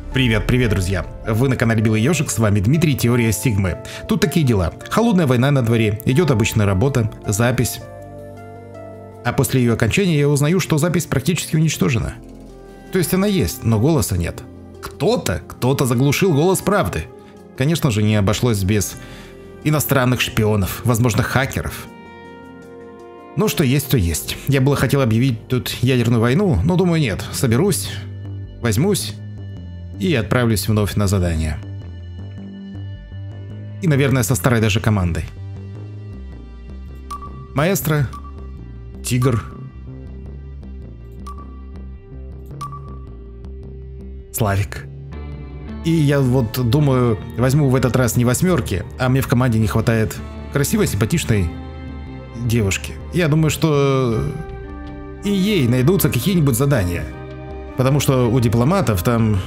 Привет, друзья! Вы на канале Белый Ёжик, с вами Дмитрий, Теория Сигмы. Тут такие дела. Холодная война на дворе, идет обычная работа, запись. А после ее окончания я узнаю, что запись практически уничтожена. То есть она есть, но голоса нет. Кто-то заглушил голос правды. Конечно же, не обошлось без иностранных шпионов, возможно, хакеров. Ну, что есть, то есть. Я было хотел объявить тут ядерную войну, но думаю, нет. Соберусь, возьмусь и отправлюсь вновь на задание. И, наверное, со старой даже командой. Маэстро, Тигр, Славик. И я вот думаю, возьму в этот раз не восьмерки, а мне в команде не хватает красивой, симпатичной девушки. Я думаю, что и ей найдутся какие-нибудь задания. Потому что у дипломатов там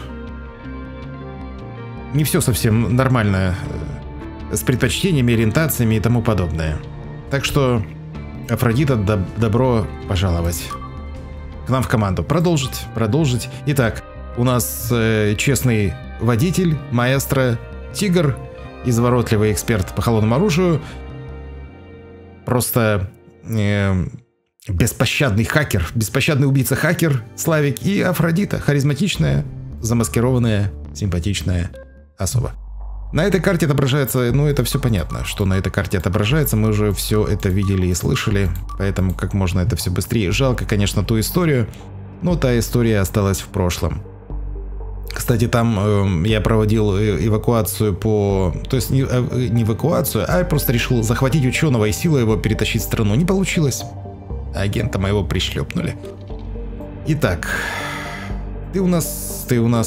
не все совсем нормально с предпочтениями, ориентациями и тому подобное. Так что, Афродита, добро пожаловать к нам в команду. Продолжить. Итак, у нас честный водитель, маэстро, Тигр, изворотливый эксперт по холодному оружию, просто беспощадный хакер, беспощадный убийца-хакер Славик и Афродита, харизматичная, замаскированная, симпатичная особа. На этой карте отображается, ну это все понятно, что на этой карте отображается, мы уже все это видели и слышали, поэтому как можно это все быстрее. Жалко, конечно, ту историю, но та история осталась в прошлом. Кстати, там я проводил эвакуацию то есть не эвакуацию, а я просто решил захватить ученого и силой его перетащить в страну. Не получилось. Агента моего пришлепнули. Итак, ты у нас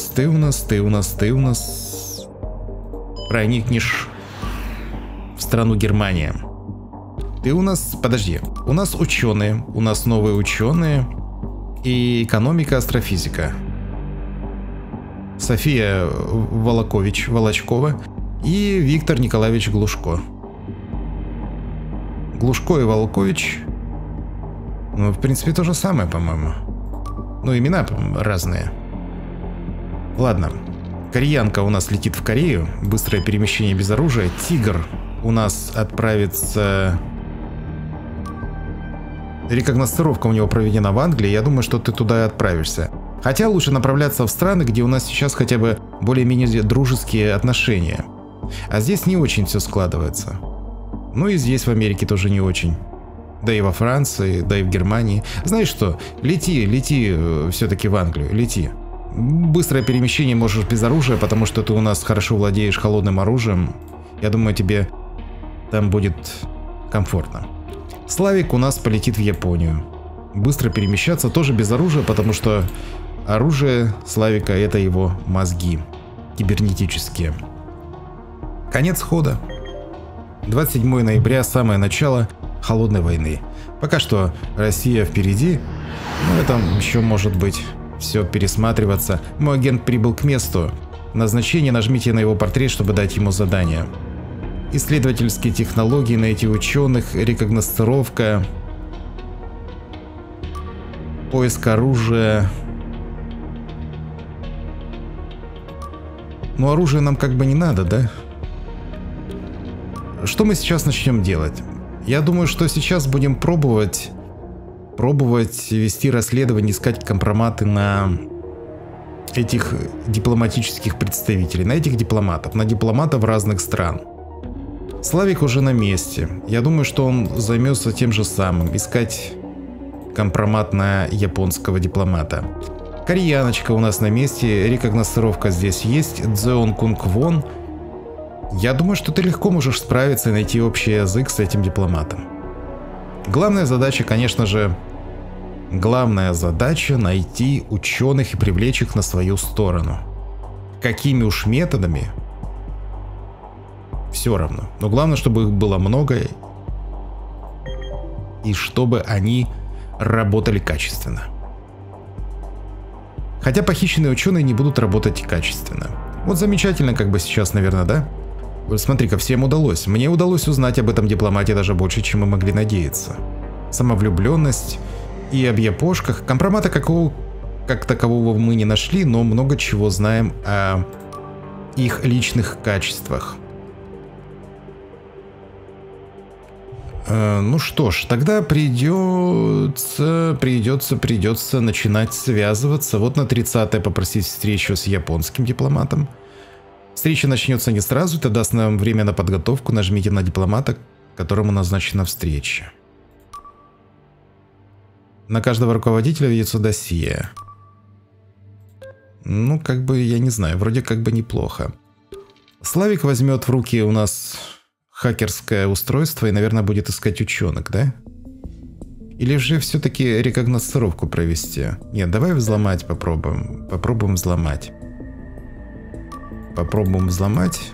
проникнешь в страну Германия. Ты у нас, подожди, у нас ученые, у нас новые ученые и экономика, астрофизика. София Волочкова и Виктор Николаевич Глушко. Глушко и Волкович, ну, в принципе, то же самое, по-моему. Ну, имена разные. Ладно. Кореянка у нас летит в Корею. Быстрое перемещение без оружия. Тигр у нас отправится... Рекогностировка у него проведена в Англии. Я думаю, что ты туда и отправишься. Хотя лучше направляться в страны, где у нас сейчас хотя бы более-менее дружеские отношения. А здесь не очень все складывается. Ну и здесь в Америке тоже не очень. Да и во Франции, да и в Германии. Знаешь что? Лети все-таки в Англию, лети. Быстрое перемещение можешь без оружия, потому что ты у нас хорошо владеешь холодным оружием. Я думаю, тебе там будет комфортно. Славик у нас полетит в Японию. Быстро перемещаться тоже без оружия, потому что оружие Славика — это его мозги кибернетические. Конец хода. 27 ноября, самое начало холодной войны. Пока что Россия впереди, но это еще может быть все пересматриваться. Мой агент прибыл к месту. Назначение, нажмите на его портрет, чтобы дать ему задание. Исследовательские технологии, найти ученых, рекогностировка, поиск оружия. Но оружие нам как бы не надо, да? Что мы сейчас начнем делать? Я думаю, что сейчас будем пробовать вести расследование, искать компроматы на этих дипломатических представителей, на этих дипломатов, на дипломатов разных стран. Славик уже на месте. Я думаю, что он займется тем же самым, искать компромат на японского дипломата. Кореяночка у нас на месте, рекогностировка здесь есть, Дзеон Кунг Вон. Я думаю, что ты легко можешь справиться и найти общий язык с этим дипломатом. Главная задача, конечно же, найти ученых и привлечь их на свою сторону. Какими уж методами, все равно. Но главное, чтобы их было много и чтобы они работали качественно. Хотя похищенные ученые не будут работать качественно. Вот замечательно, как бы сейчас, наверное, да? Вот смотри-ка, всем удалось. Мне удалось узнать об этом дипломате даже больше, чем мы могли надеяться. Самовлюбленность и об япошках. Компромата как такового мы не нашли, но много чего знаем о их личных качествах. Ну что ж, тогда придется начинать связываться. Вот на 30-е попросить встречу с японским дипломатом. Встреча начнется не сразу, это даст нам время на подготовку. Нажмите на дипломата, которому назначена встреча. На каждого руководителя ведется досье. Ну, как бы, я не знаю, вроде как бы неплохо. Славик возьмет в руки у нас хакерское устройство и, наверное, будет искать ученых, да? Или же все-таки рекогносцировку провести? Нет, давай взломать попробуем. Попробуем взломать. Попробуем взломать.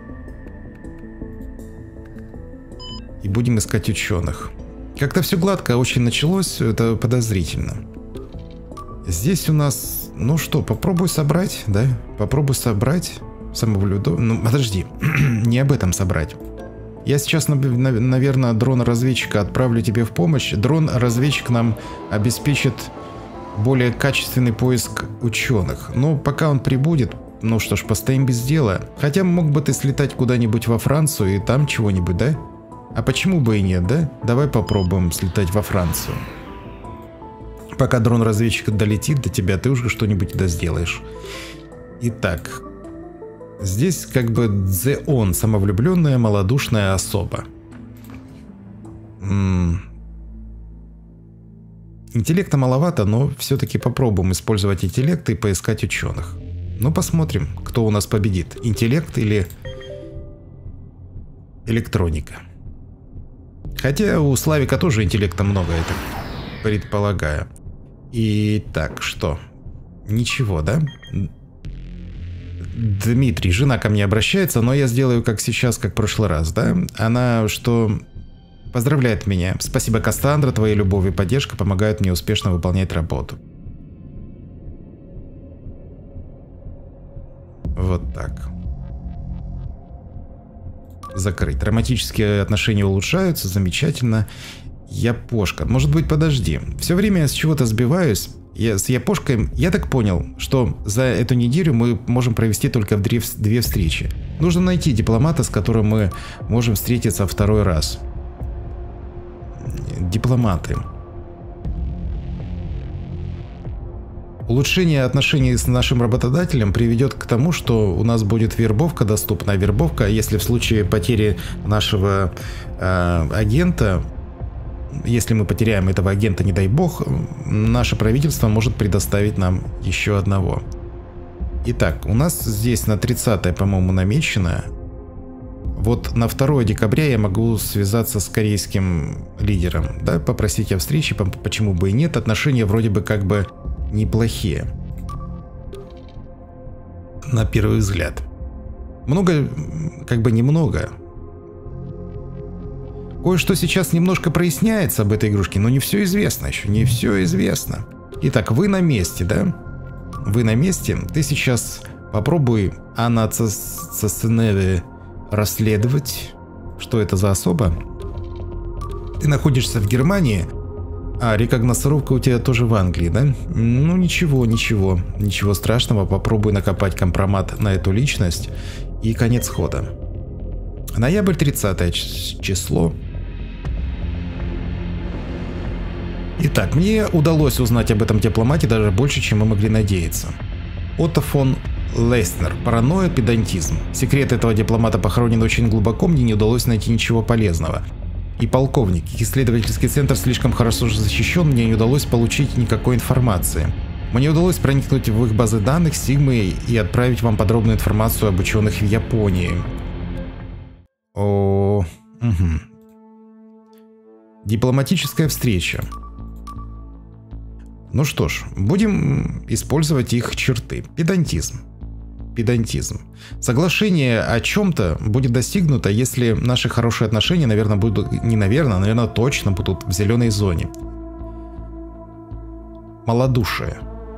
И будем искать ученых. Как-то все гладко очень началось, это подозрительно. Здесь у нас... Ну что, попробуй собрать, да? Попробуй собрать самовлюдов... Ну, подожди, не об этом собрать. Я сейчас, наверное, дрона-разведчика отправлю тебе в помощь. Дрон-разведчик нам обеспечит более качественный поиск ученых. Но пока он прибудет, ну что ж, постоим без дела. Хотя мог бы ты слетать куда-нибудь во Францию и там чего-нибудь, да? А почему бы и нет, да? Давай попробуем слетать во Францию. Пока дрон-разведчик долетит до тебя, ты уже что-нибудь да сделаешь. Итак, здесь как бы Дзеон, самовлюбленная, малодушная особа. Интеллекта маловато, но все-таки попробуем использовать интеллект и поискать ученых. Ну, посмотрим, кто у нас победит. Интеллект или электроника. Хотя у Славика тоже интеллекта много, я так предполагаю. Итак, что? Ничего, да? Дмитрий, жена ко мне обращается, но я сделаю как сейчас, как в прошлый раз, да? Она что... Поздравляет меня. Спасибо, Кассандра, твоя любовь и поддержка помогают мне успешно выполнять работу. Вот так. Закрыть. Романтические отношения улучшаются, замечательно. Япошка. Может быть, подожди. Все время я с чего-то сбиваюсь. С Япошкой, я так понял, что за эту неделю мы можем провести только две встречи. Нужно найти дипломата, с которым мы можем встретиться второй раз. Дипломаты. Улучшение отношений с нашим работодателем приведет к тому, что у нас будет вербовка, доступная вербовка. Если в случае потери нашего агента, если мы потеряем этого агента, не дай бог, наше правительство может предоставить нам еще одного. Итак, у нас здесь на 30-е, по-моему, намечено. Вот на 2 декабря я могу связаться с корейским лидером, да, попросить о встрече, почему бы и нет. Отношения вроде бы как бы неплохие. На первый взгляд. Много, как бы немного. Кое-что сейчас немножко проясняется об этой игрушке, но не все известно еще, не все известно. Итак, вы на месте, да? Вы на месте. Ты сейчас попробуй Анацасценеве расследовать. Что это за особа? Ты находишься в Германии, а рекогносцировка у тебя тоже в Англии, да? Ну ничего страшного. Попробуй накопать компромат на эту личность и конец хода. Ноябрь, 30 число. Итак, мне удалось узнать об этом дипломате даже больше, чем мы могли надеяться. Отто фон Лейснер. Паранойя, педантизм. Секрет этого дипломата похоронен очень глубоко, мне не удалось найти ничего полезного. И полковник, исследовательский центр слишком хорошо защищен, мне не удалось получить никакой информации. Мне удалось проникнуть в их базы данных Сигмы и отправить вам подробную информацию об ученых в Японии. Дипломатическая встреча. Ну что ж, будем использовать их черты. Педантизм. Соглашение о чем-то будет достигнуто, если наши хорошие отношения, наверное, точно будут в зеленой зоне. Малодушие.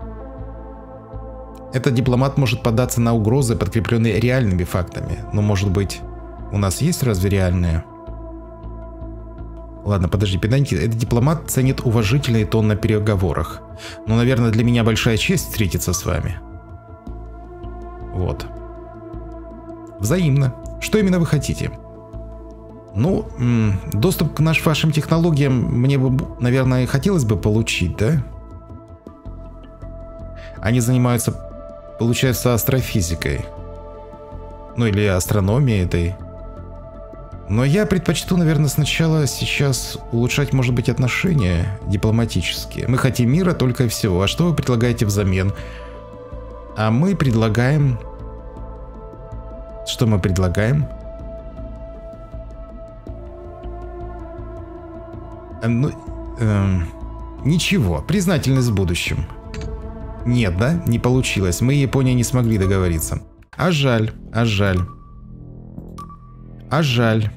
Этот дипломат может поддаться на угрозы, подкрепленные реальными фактами. Но, может быть, у нас есть разве реальные? Ладно, подожди, педантизм. Этот дипломат ценит уважительный тон на переговорах. Ну, наверное, для меня большая честь встретиться с вами. Вот. Взаимно. Что именно вы хотите? Ну, доступ к вашим технологиям мне бы, наверное, и хотелось бы получить, да? Они занимаются, получается, астрофизикой. Ну, или астрономией этой. Но я предпочту, наверное, сначала сейчас улучшать, может быть, отношения дипломатические. Мы хотим мира только и всего. А что вы предлагаете взамен? А мы предлагаем... Что мы предлагаем? Ну, ничего. Признательность в будущем. Нет, да? Не получилось. Мы и Япония не смогли договориться. А жаль, а жаль. А жаль.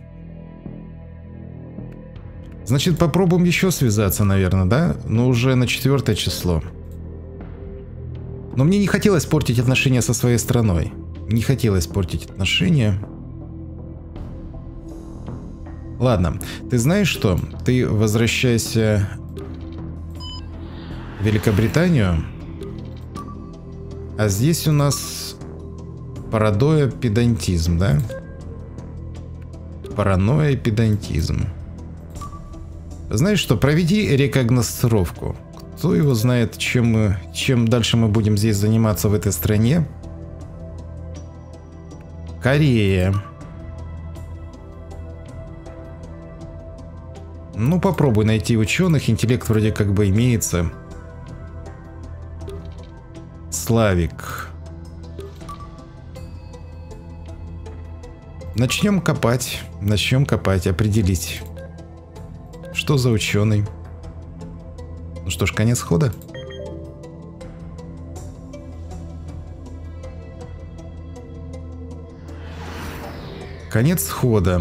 Значит, попробуем еще связаться, наверное, да? Но уже на 4 число. Но мне не хотелось портить отношения со своей страной. Не хотелось портить отношения. Ладно, ты знаешь что? Ты возвращайся в Великобританию. А здесь у нас паранойя, педантизм, да? Паранойя, педантизм. Знаешь что, проведи рекогностировку. Кто его знает, чем дальше мы будем здесь заниматься в этой стране. Корея. Ну, попробуй найти ученых, интеллект вроде как бы имеется. Славик. Начнем копать, определить, что за ученый. Ну что ж, конец хода. Конец хода.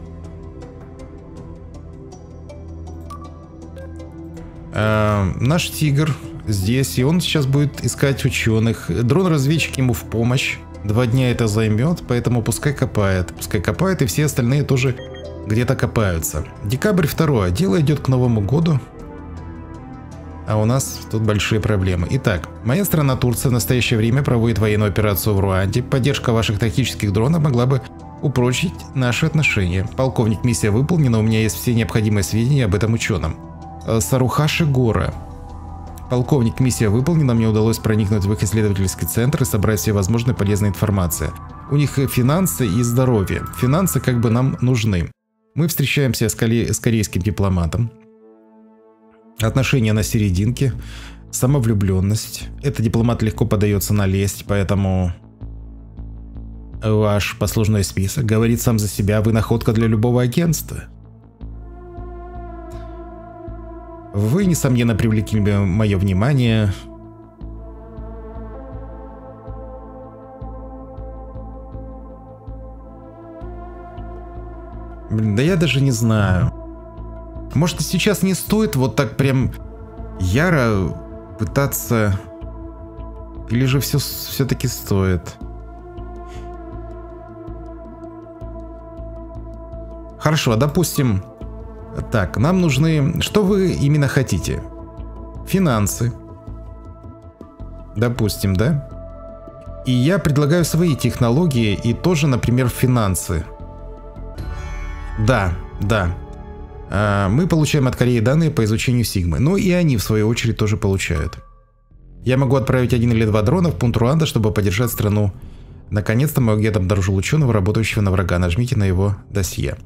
Наш тигр здесь, и он сейчас будет искать ученых. Дрон-разведчик ему в помощь. 2 дня это займет, поэтому пускай копает. Пускай копает, и все остальные тоже где-то копаются. Декабрь 2. Дело идет к Новому году. А у нас тут большие проблемы. Итак, моя страна Турция в настоящее время проводит военную операцию в Руанде. Поддержка ваших тактических дронов могла бы упрочить наши отношения. Полковник, миссия выполнена, у меня есть все необходимые сведения об этом ученом. Сарухаши Гора. Полковник, миссия выполнена, мне удалось проникнуть в их исследовательский центр и собрать все возможные полезные информации. У них финансы и здоровье. Финансы как бы нам нужны. Мы встречаемся с корейским дипломатом. Отношения на серединке. Самовлюбленность. Этот дипломат легко поддается на лесть, поэтому... Ваш послужной список говорит сам за себя, вы находка для любого агентства. Вы, несомненно, привлекли мое внимание. Блин, да я даже не знаю. Может, сейчас не стоит вот так прям яро пытаться... Или же все-таки стоит? Хорошо, допустим... Так, нам нужны... Что вы именно хотите? Финансы. Допустим, да? И я предлагаю свои технологии и тоже, например, финансы. Да, да. Мы получаем от Кореи данные по изучению Сигмы. Ну и они, в свою очередь, тоже получают. Я могу отправить 1 или 2 дрона в пункт Руанда, чтобы поддержать страну. Наконец-то мой агент обнаружил ученого, работающего на врага. Нажмите на его досье.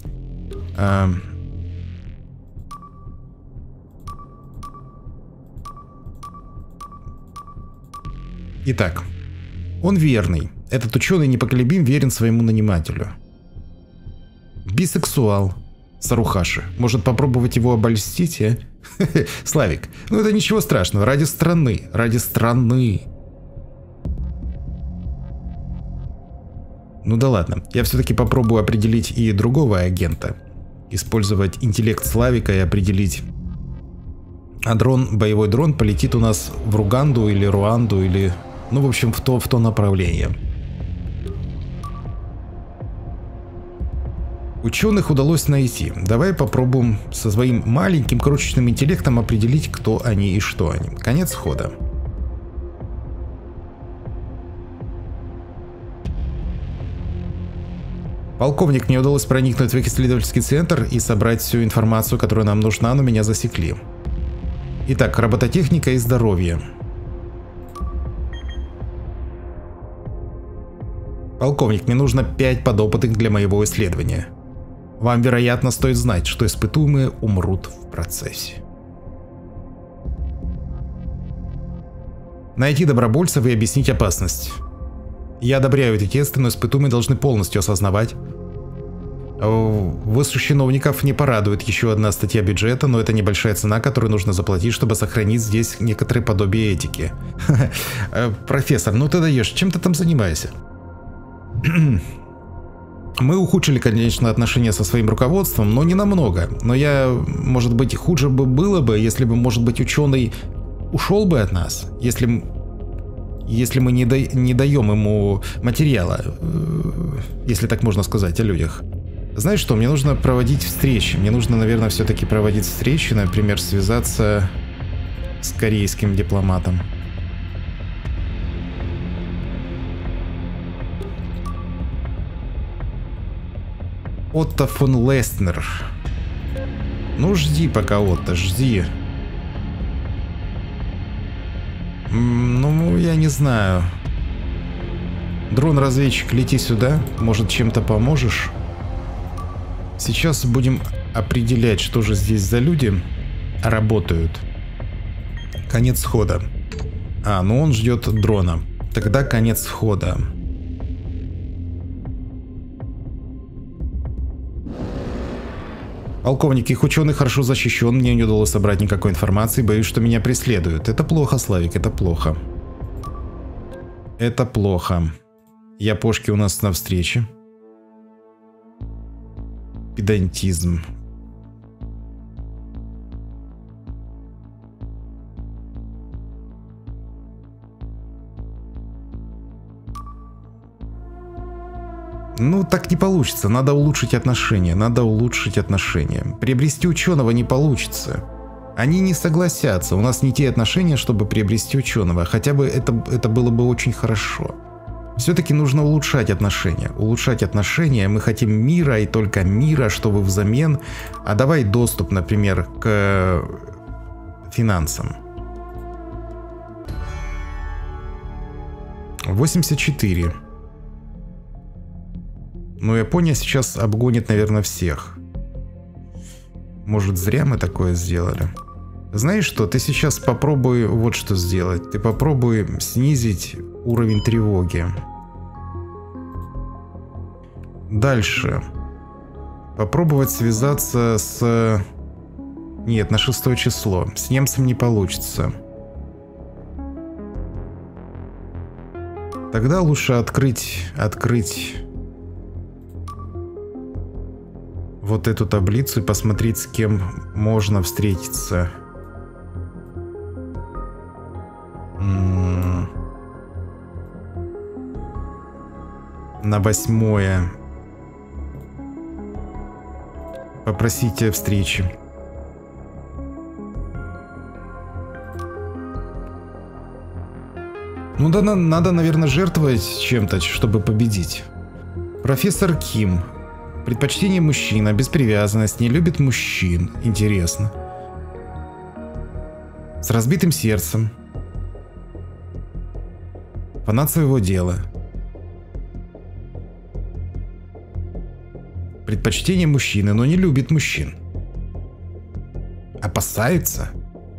Итак, он верный. Этот ученый непоколебим верен своему нанимателю. Бисексуал. Сарухаши. Может попробовать его обольстить, а? Славик, ну это ничего страшного. Ради страны. Ради страны. Ну да ладно. Я все-таки попробую определить и другого агента. Использовать интеллект Славика и определить... А боевой дрон полетит у нас в Руганду или Руанду или... Ну, в общем, в то направление. Ученых удалось найти. Давай попробуем со своим маленьким крошечным интеллектом определить, кто они и что они. Конец хода. Полковник, мне удалось проникнуть в их исследовательский центр и собрать всю информацию, которая нам нужна, но меня засекли. Итак, робототехника и здоровье. Полковник, мне нужно 5 подопытных для моего исследования. Вам, вероятно, стоит знать, что испытуемые умрут в процессе. Найти добровольцев и объяснить опасность. Я одобряю эти тесты, но испытуемые должны полностью осознавать. Высших чиновников не порадует еще одна статья бюджета, но это небольшая цена, которую нужно заплатить, чтобы сохранить здесь некоторые подобие этики. Профессор, ну ты даешь, чем ты там занимаешься? Мы ухудшили, конечно, отношения со своим руководством, но не намного. Но может быть, хуже бы было бы, если бы, может быть, ученый ушел бы от нас, если мы не даем ему материала, если так можно сказать о людях. Знаешь что, мне нужно проводить встречи. Мне нужно, наверное, все-таки проводить встречи, например, связаться с корейским дипломатом. Отто фон Лестнер. Ну, жди пока, Отто, жди. Ну, я не знаю. Дрон-разведчик, лети сюда. Может, чем-то поможешь? Сейчас будем определять, что же здесь за люди работают. Конец хода. Ну он ждет дрона. Тогда конец хода. Полковник, их ученый хорошо защищен, мне не удалось собрать никакой информации, боюсь, что меня преследуют. Это плохо, Славик, это плохо. Это плохо. Япошки у нас на встрече. Педантизм. Ну, так не получится. Надо улучшить отношения. Надо улучшить отношения. Приобрести ученого не получится. Они не согласятся. У нас не те отношения, чтобы приобрести ученого. Хотя бы это было бы очень хорошо. Все-таки нужно улучшать отношения. Улучшать отношения. Мы хотим мира и только мира, чтобы взамен... А давай доступ, например, к финансам. 84. Но Япония сейчас обгонит, наверное, всех. Может, зря мы такое сделали? Знаешь что, ты сейчас попробуй вот что сделать. Ты попробуй снизить уровень тревоги. Дальше. Попробовать связаться с... Нет, на 6 число. С немцем не получится. Тогда лучше открыть вот эту таблицу и посмотреть, с кем можно встретиться. На 8. Попросите встречи. Ну да, надо, наверное, жертвовать чем-то, чтобы победить. Профессор Ким. Предпочтение мужчина, без привязанности, не любит мужчин. Интересно. С разбитым сердцем. Фанат своего дела. Предпочтение мужчины, но не любит мужчин. Опасается?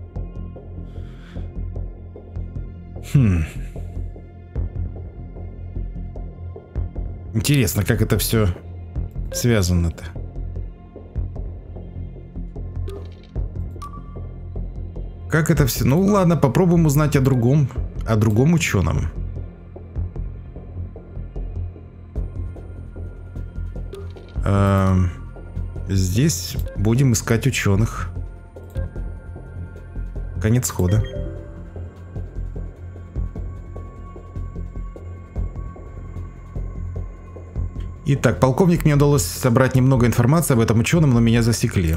Интересно, как это все связано-то. Как это все? Ну ладно, попробуем узнать о другом ученом. Здесь будем искать ученых. Конец хода. Итак, полковник, мне удалось собрать немного информации об этом ученом, но меня засекли.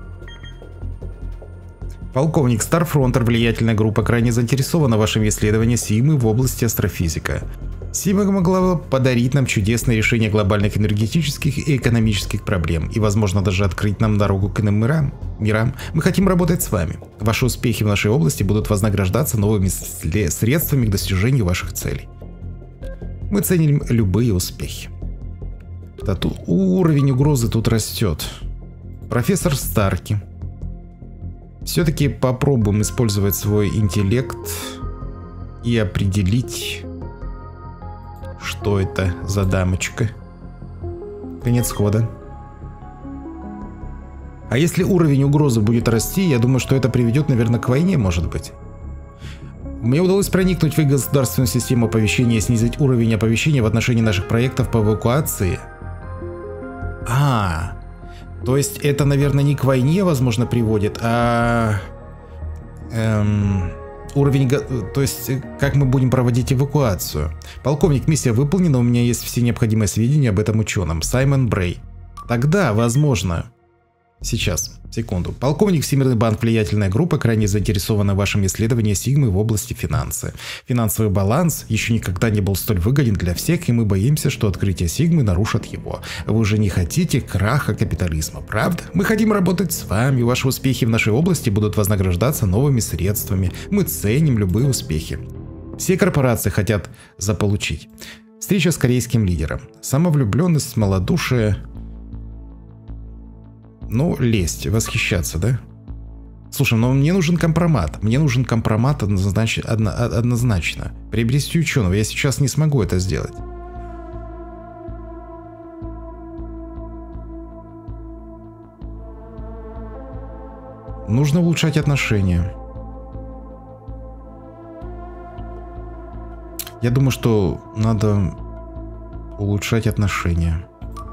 Полковник, Старфронтер, влиятельная группа, крайне заинтересована в вашем исследовании Сигмы в области астрофизика. Сигма могла подарить нам чудесное решение глобальных энергетических и экономических проблем, и, возможно, даже открыть нам дорогу к иным мирам. Мы хотим работать с вами. Ваши успехи в нашей области будут вознаграждаться новыми средствами к достижению ваших целей. Мы ценим любые успехи. Да, тут уровень угрозы тут растет. Профессор Старки. Все-таки попробуем использовать свой интеллект и определить, что это за дамочка. Конец хода. А если уровень угрозы будет расти, я думаю, что это приведет, наверное, к войне, может быть. Мне удалось проникнуть в их государственную систему оповещения и снизить уровень оповещения в отношении наших проектов по эвакуации. То есть это, наверное, не к войне, возможно, приводит, а уровень, то есть как мы будем проводить эвакуацию. Полковник, миссия выполнена, у меня есть все необходимые сведения об этом ученом. Саймон Брей. Тогда, возможно... Сейчас, секунду. Полковник, Всемирный банк, влиятельная группа, крайне заинтересована в вашем исследовании Сигмы в области финансы. Финансовый баланс еще никогда не был столь выгоден для всех, и мы боимся, что открытие Сигмы нарушит его. Вы же не хотите краха капитализма, правда? Мы хотим работать с вами, ваши успехи в нашей области будут вознаграждаться новыми средствами. Мы ценим любые успехи. Все корпорации хотят заполучить. Встреча с корейским лидером. Самовлюбленность, малодушие... Ну, лезть, восхищаться, да? Слушай, но мне нужен компромат. Мне нужен компромат однозначно. Приобрести ученого. Я сейчас не смогу это сделать. Нужно улучшать отношения. Я думаю, что надо улучшать отношения.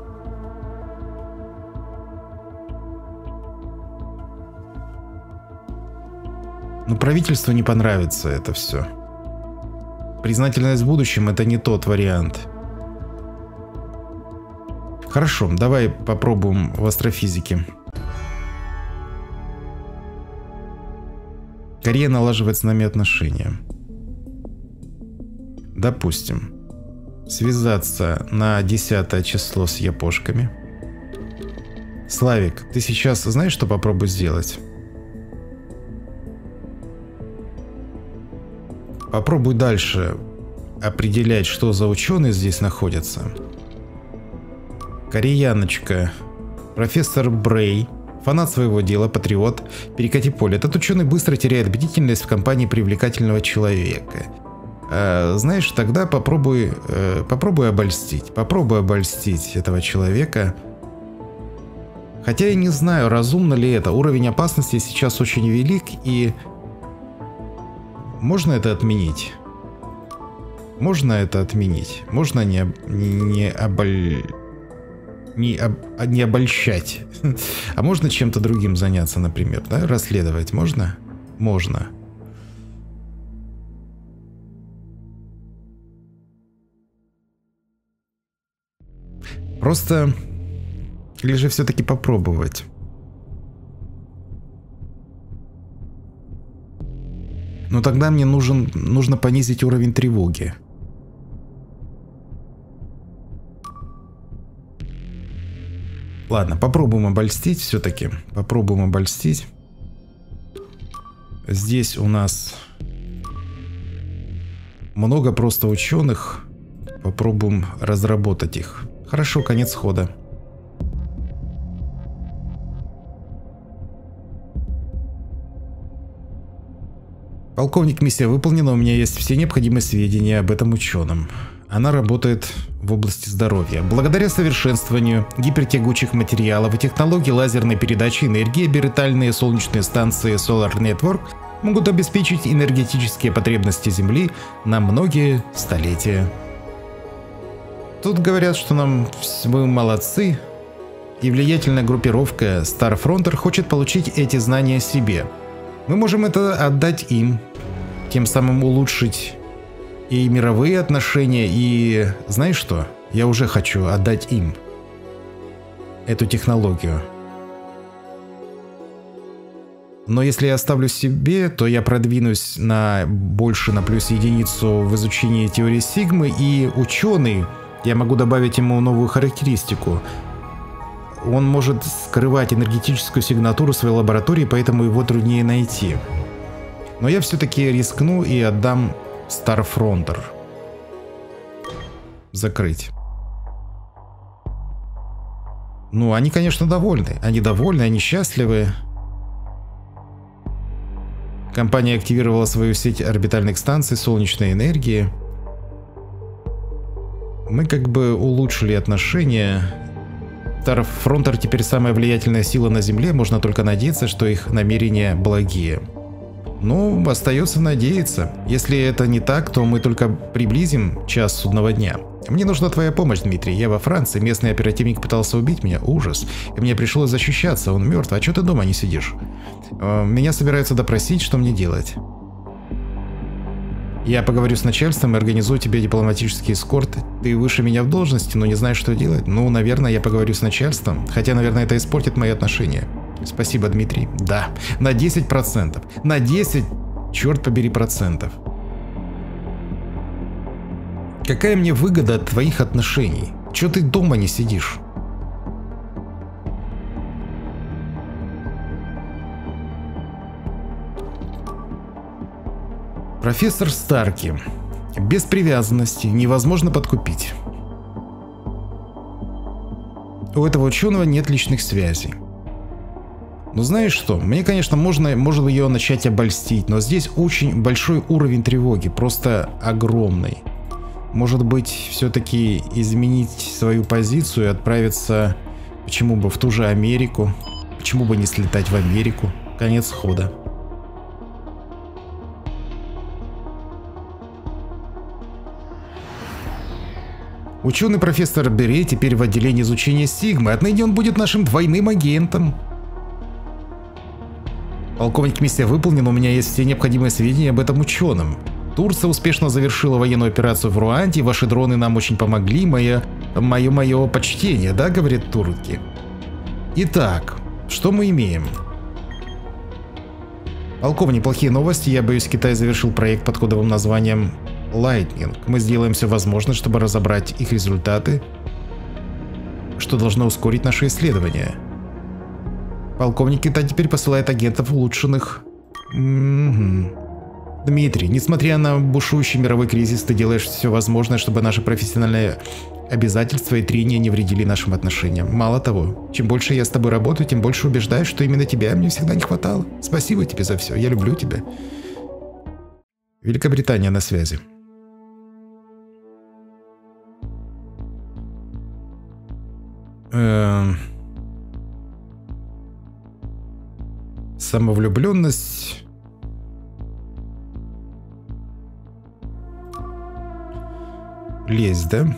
Но правительству не понравится это все. Признательность в будущем — это не тот вариант. Хорошо, давай попробуем в астрофизике. Корея налаживает с нами отношения. Допустим, связаться на 10 число с япошками. Славик, ты сейчас знаешь, что попробуй сделать? Попробуй дальше определять, что за ученые здесь находятся. Кореяночка. Профессор Брей. Фанат своего дела, патриот. Перекати поле. Этот ученый быстро теряет бдительность в компании привлекательного человека. Знаешь, тогда попробуй обольстить. Попробуй обольстить этого человека. Хотя я не знаю, разумно ли это. Уровень опасности сейчас очень велик, и... Можно это отменить? Можно это отменить? Можно не обольщать? А можно чем-то другим заняться, например, да? Расследовать можно? Можно. Просто... Или же все-таки попробовать? Но тогда мне нужно понизить уровень тревоги. Ладно, попробуем обольстить все-таки. Попробуем обольстить. Здесь у нас много просто ученых. Попробуем разработать их. Хорошо, конец хода. Полковник, миссия выполнена, у меня есть все необходимые сведения об этом ученом. Она работает в области здоровья. Благодаря совершенствованию гипертягучих материалов и технологий лазерной передачи энергии, орбитальные солнечные станции Solar Network могут обеспечить энергетические потребности Земли на многие столетия. Тут говорят, что мы молодцы, и влиятельная группировка Starfronter хочет получить эти знания себе. Мы можем это отдать им, тем самым улучшить и мировые отношения, и знаешь что? Я уже хочу отдать им эту технологию. Но если я оставлю себе, то я продвинусь больше на плюс единицу в изучении теории Сигмы, и ученый, я могу добавить ему новую характеристику. Он может скрывать энергетическую сигнатуру своей лаборатории, поэтому его труднее найти. Но я все-таки рискну и отдам Starfronter. Закрыть. Ну, они, конечно, довольны. Они довольны, они счастливы. Компания активировала свою сеть орбитальных станций солнечной энергии. Мы как бы улучшили отношения. Starfronter теперь самая влиятельная сила на Земле. Можно только надеяться, что их намерения благие. Ну, остается надеяться. Если это не так, то мы только приблизим час судного дня. Мне нужна твоя помощь, Дмитрий. Я во Франции, местный оперативник пытался убить меня. Ужас. И мне пришлось защищаться, он мертв. А что ты дома не сидишь? Меня собираются допросить, что мне делать? Я поговорю с начальством и организую тебе дипломатический эскорт. Ты выше меня в должности, но не знаешь, что делать. Ну, наверное, я поговорю с начальством. Хотя, наверное, это испортит мои отношения. Спасибо, Дмитрий. Да, на 10%. На 10, черт побери, процентов. Какая мне выгода от твоих отношений? Чё ты дома не сидишь? Профессор Старки. Без привязанности, невозможно подкупить. У этого ученого нет личных связей. Ну знаешь что, мне, конечно, можно ее начать обольстить, но здесь очень большой уровень тревоги, просто огромный. Может быть, все-таки изменить свою позицию и отправиться, почему бы в ту же Америку, почему бы не слетать в Америку, конец хода. Ученый профессор Бере теперь в отделении изучения Сигмы, отныне он будет нашим двойным агентом. Полковник, миссия выполнена, у меня есть все необходимые сведения об этом ученом. Турция успешно завершила военную операцию в Руанде, ваши дроны нам очень помогли, мое почтение, да, говорит турки. Итак, что мы имеем? Полковник, плохие новости, я боюсь, Китай завершил проект под кодовым названием Lightning. Мы сделаем все возможное, чтобы разобрать их результаты, что должно ускорить наши исследования. Полковник, Китай теперь посылает агентов улучшенных. Дмитрий, несмотря на бушующий мировой кризис, ты делаешь все возможное, чтобы наши профессиональные обязательства и трения не вредили нашим отношениям. Мало того, чем больше я с тобой работаю, тем больше убеждаюсь, что именно тебя мне всегда не хватало. Спасибо тебе за все, я люблю тебя. Великобритания на связи. Самовлюбленность. Лезть, да?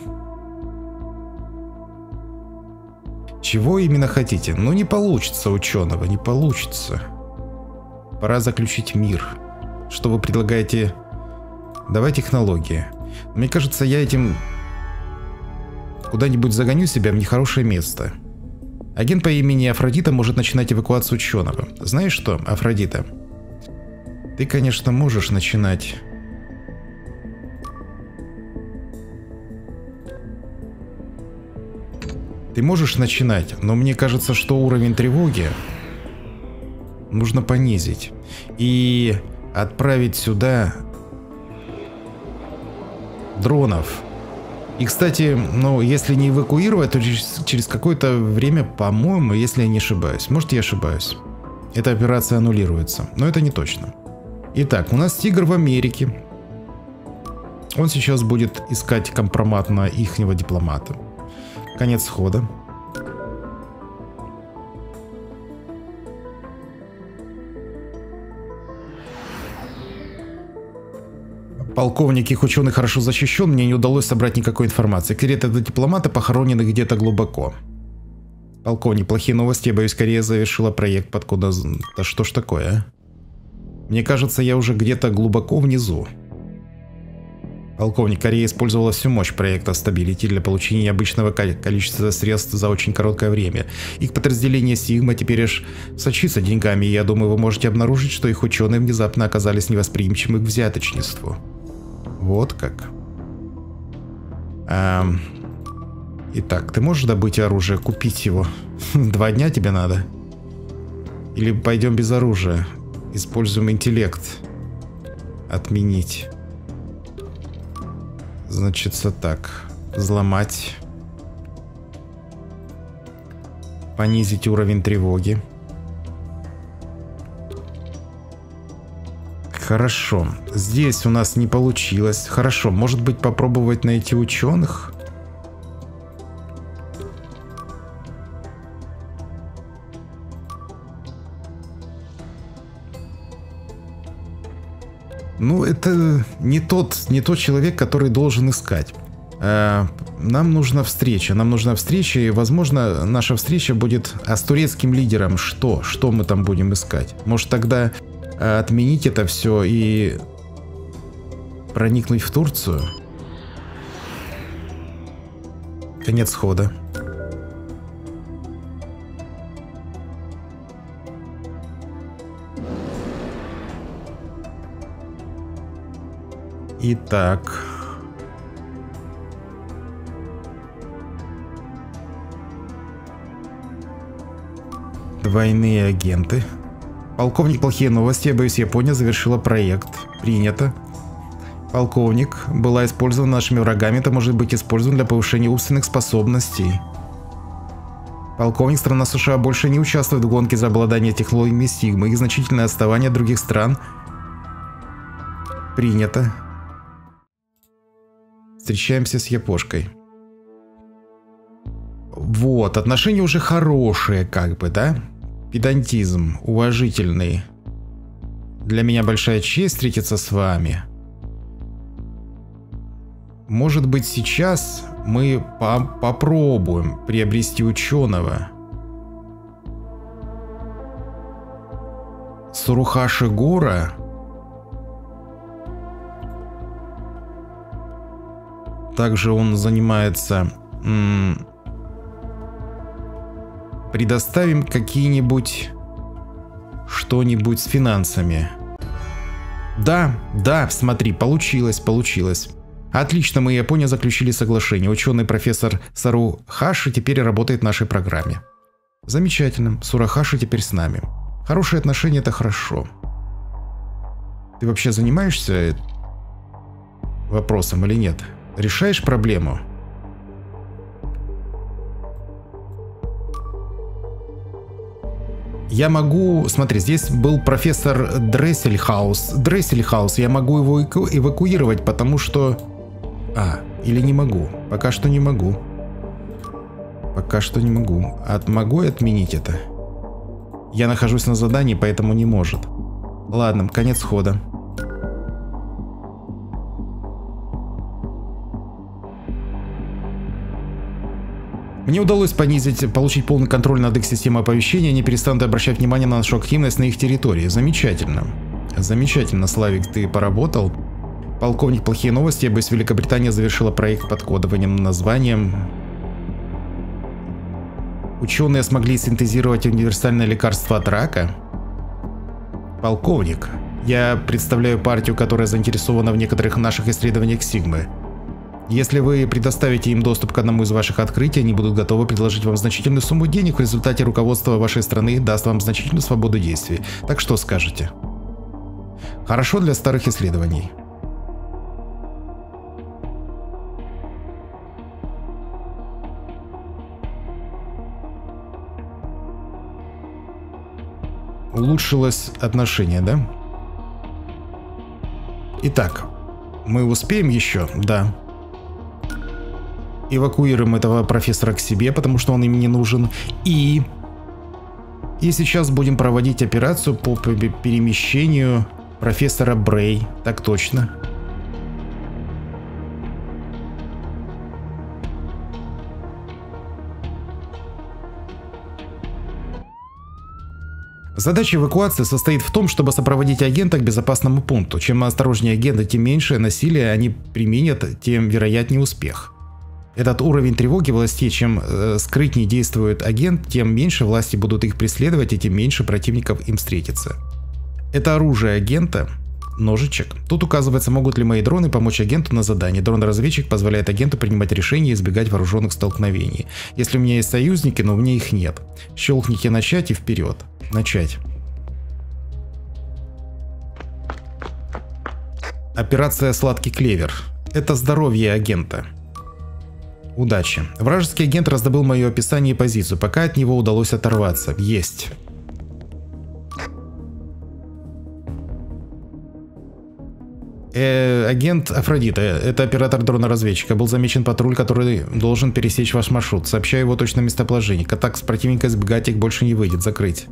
Чего именно хотите? Ну не получится ученого, не получится. Пора заключить мир. Что вы предлагаете? Давай технологии. Мне кажется, я этим куда-нибудь загоню себя в нехорошее место. Агент по имени Афродита может начинать эвакуацию ученого. Знаешь что, Афродита? Ты, конечно, можешь начинать. Ты можешь начинать, но мне кажется, что уровень тревоги нужно понизить. И отправить сюда дронов. И, кстати, ну, если не эвакуировать, то через какое-то время, по-моему, если я не ошибаюсь. Может, я ошибаюсь. Эта операция аннулируется. Но это не точно. Итак, у нас Тигр в Америке. Он сейчас будет искать компромат на ихнего дипломата. Конец хода. Полковник их ученый хорошо защищен, мне не удалось собрать никакой информации. Секрет этого дипломата похоронены где-то глубоко. Полковник, плохие новости, я боюсь, Корея завершила проект под кодом. Да что ж такое, а? Мне кажется, я уже где-то глубоко внизу. Полковник, Корея использовала всю мощь проекта Stability для получения необычного количества средств за очень короткое время. Их подразделение Сигма теперь аж сочится деньгами, и я думаю, вы можете обнаружить, что их ученые внезапно оказались невосприимчивы к взяточничеству. Вот как. Итак, ты можешь добыть оружие, купить его? 2 дня тебе надо? Или пойдем без оружия? Используем интеллект. Отменить. Значится так. Взломать. Понизить уровень тревоги. Хорошо. Здесь у нас не получилось. Хорошо. Может быть, попробовать найти ученых? Ну, это не тот человек, который должен искать. Нам нужна встреча, и, возможно, наша встреча будет с турецким лидером. Что мы там будем искать? Может, тогда отменить это все и проникнуть в Турцию? Конец хода. Итак. Двойные агенты. Полковник, плохие новости. Я боюсь, Япония завершила проект. Принято. Полковник, была использована нашими врагами. Это может быть использовано для повышения умственных способностей. Полковник, страна США больше не участвует в гонке за обладание технологиями Сигмы. Их значительное отставание от других стран. Принято. Встречаемся с Япошкой. Вот, отношения уже хорошие, как бы, да? Педантизм, уважительный. Для меня большая честь встретиться с вами. Может быть, сейчас мы попробуем приобрести ученого. Сурухаши Гора. Также он занимается... Предоставим какие-нибудь... Что-нибудь с финансами. Да, смотри, получилось. Отлично, мы и Япония заключили соглашение. Ученый профессор Сурухаши теперь работает в нашей программе. Замечательно, Сурухаши теперь с нами. Хорошие отношения — это хорошо. Ты вообще занимаешься вопросом или нет? Решаешь проблему? Я могу... Смотри, здесь был профессор Дрессельхаус. Я могу его эвакуировать, потому что... или не могу. Пока что не могу. Могу я отменить это? Я нахожусь на задании, поэтому не может. Ладно, конец хода. Мне удалось получить полный контроль над их системой оповещения, они перестанут обращать внимание на нашу активность на их территории. Замечательно. Замечательно, Славик, ты поработал. Полковник, плохие новости. Я боюсь, Великобритания завершила проект под кодованием названием. Ученые смогли синтезировать универсальное лекарство от рака. Полковник, я представляю партию, которая заинтересована в некоторых наших исследованиях Сигмы. Если вы предоставите им доступ к одному из ваших открытий, они будут готовы предложить вам значительную сумму денег. В результате руководство вашей страны даст вам значительную свободу действий. Так что скажете? Хорошо для старых исследований. Улучшилось отношение, да? Итак, мы успеем еще? Да. Эвакуируем этого профессора к себе, потому что он им не нужен. И сейчас будем проводить операцию по перемещению профессора Брей. Так точно. Задача эвакуации состоит в том, чтобы сопроводить агента к безопасному пункту. Чем осторожнее агенты, тем меньше насилия они применят, тем вероятнее успех. Этот уровень тревоги властей, чем скрытнее действует агент, тем меньше власти будут их преследовать и тем меньше противников им встретится. Это оружие агента. Ножичек. Тут указывается, могут ли мои дроны помочь агенту на задании. Дрон-разведчик позволяет агенту принимать решения и избегать вооруженных столкновений. Если у меня есть союзники, но у меня их нет. Щелкните начать и вперед. Начать. Операция «Сладкий клевер». Это здоровье агента. Удачи. Вражеский агент раздобыл мое описание и позицию, пока от него удалось оторваться. Есть. Агент Афродита, это оператор дрона-разведчика. Был замечен патруль, который должен пересечь ваш маршрут. Сообщаю его точное местоположение. Контакт с противника избегать их больше не выйдет. Закрыть.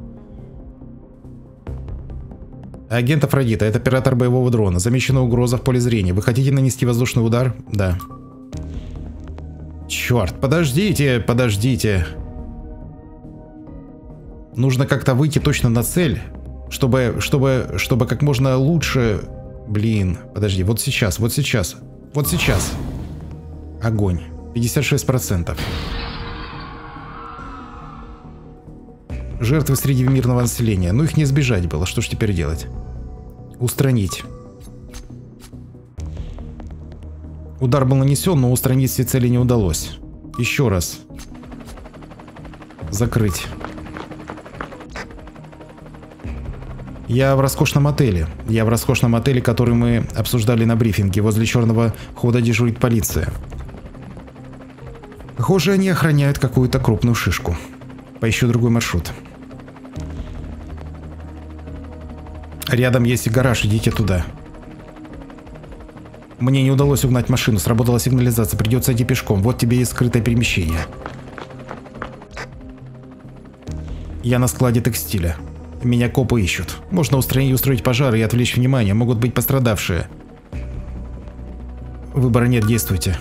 Агент Афродита, это оператор боевого дрона. Замечена угроза в поле зрения. Вы хотите нанести воздушный удар? Да. Черт, подождите, подождите. Нужно как-то выйти точно на цель, чтобы как можно лучше... Блин, подожди, вот сейчас, вот сейчас, вот сейчас. Огонь. 56%. Жертвы среди мирного населения. Ну их не избежать было, что ж теперь делать? Устранить. Удар был нанесен, но устранить все цели не удалось. Еще раз. Закрыть. Я в роскошном отеле. Я в роскошном отеле, который мы обсуждали на брифинге. Возле черного хода дежурит полиция. Похоже, они охраняют какую-то крупную шишку. Поищу другой маршрут. Рядом есть и гараж, идите туда. Мне не удалось угнать машину, сработала сигнализация, придется идти пешком. Вот тебе и скрытое перемещение. Я на складе текстиля. Меня копы ищут. Можно устроить пожар и отвлечь внимание, могут быть пострадавшие. Выбора нет, действуйте.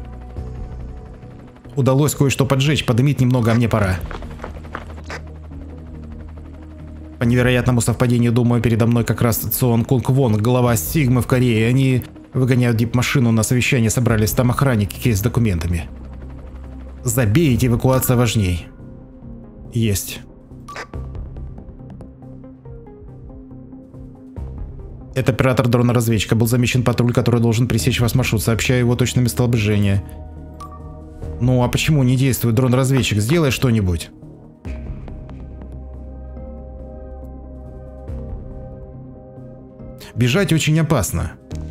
Удалось кое-что поджечь, подымить немного, а мне пора. По невероятному совпадению, думаю, передо мной как раз Цон Кунг Вон, глава Сигмы в Корее. Они выгоняют дип-машину, на совещание собрались, там охранники, кейс с документами. Забейте, эвакуация важней. Есть. Это оператор дрона-разведчика. Был замечен патруль, который должен пресечь ваш маршрут. Сообщаю его точное местоположение. Ну а почему не действует дрон-разведчик? Сделай что-нибудь. Бежать очень опасно.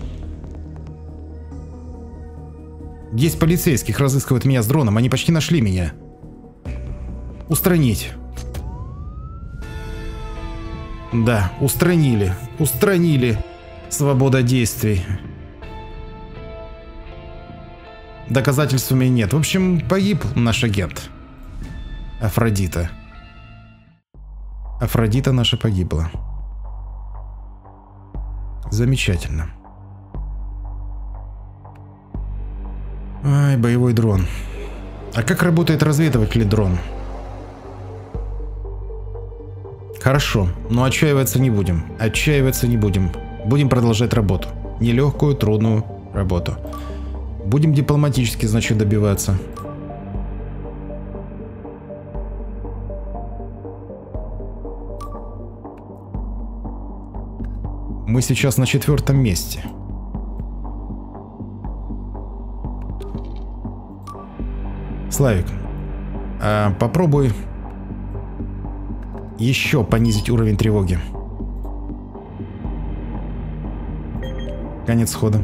10 полицейских разыскивают меня с дроном. Они почти нашли меня. Устранить. Да, устранили. Устранили. Свобода действий. Доказательств у меня нет. В общем, погиб наш агент. Афродита. Афродита наша погибла. Замечательно. Ай, боевой дрон. А как работает разведывательный дрон? Хорошо, но отчаиваться не будем. Отчаиваться не будем. Будем продолжать работу. Нелегкую, трудную работу. Будем дипломатически, значит, добиваться. Мы сейчас на 4-м месте. Славик, попробуй еще понизить уровень тревоги. Конец хода.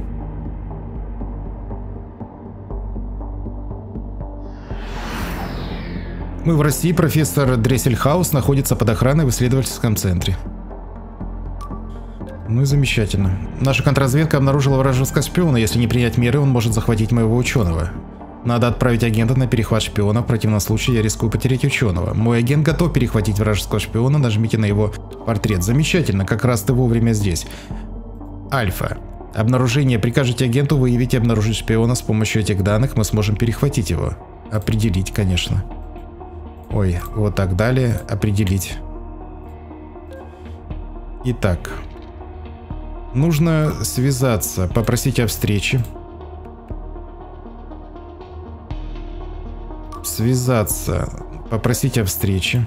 Мы в России, профессор Дрессельхаус находится под охраной в исследовательском центре. Ну и замечательно. Наша контрразведка обнаружила вражеского шпиона. Если не принять меры, он может захватить моего ученого. Надо отправить агента на перехват шпиона, в противном случае я рискую потерять ученого. Мой агент готов перехватить вражеского шпиона, нажмите на его портрет. Замечательно, как раз ты вовремя здесь. Альфа. Обнаружение. Прикажете агенту выявить и обнаружить шпиона. С помощью этих данных мы сможем перехватить его. Определить, конечно. Ой, вот так далее. Определить. Итак, нужно связаться, попросить о встрече. Связаться, попросить о встрече.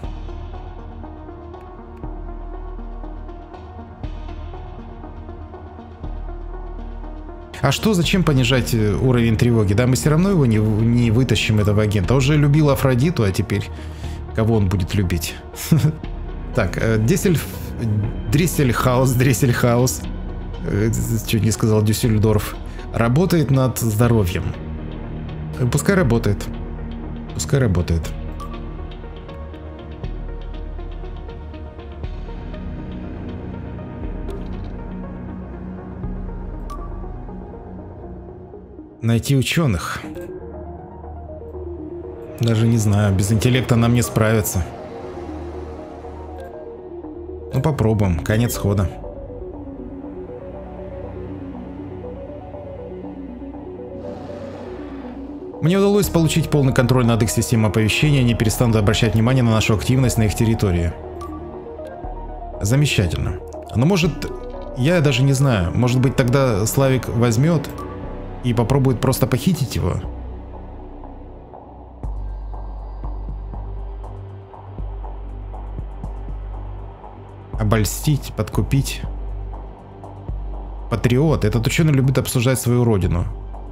А что, зачем понижать уровень тревоги? Да, мы все равно его не вытащим, этого агента. Он же любил Афродиту, а теперь кого он будет любить? Так, Дрессельхаус, чуть не сказал Дюссельдорф, работает над здоровьем. Пускай работает. Пускай работает. Найти ученых. Даже не знаю, без интеллекта нам не справиться. Ну попробуем, конец хода. Мне удалось получить полный контроль над их системой оповещения, они перестанут обращать внимание на нашу активность на их территории. Замечательно. Но может, я даже не знаю, может быть тогда Славик возьмет и попробует просто похитить его? Обольстить, подкупить. Патриот. Этот ученый любит обсуждать свою родину.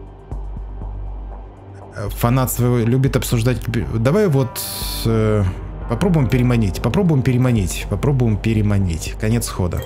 Фанат своего любит обсуждать... Давай вот попробуем переманить. Попробуем переманить. Конец хода.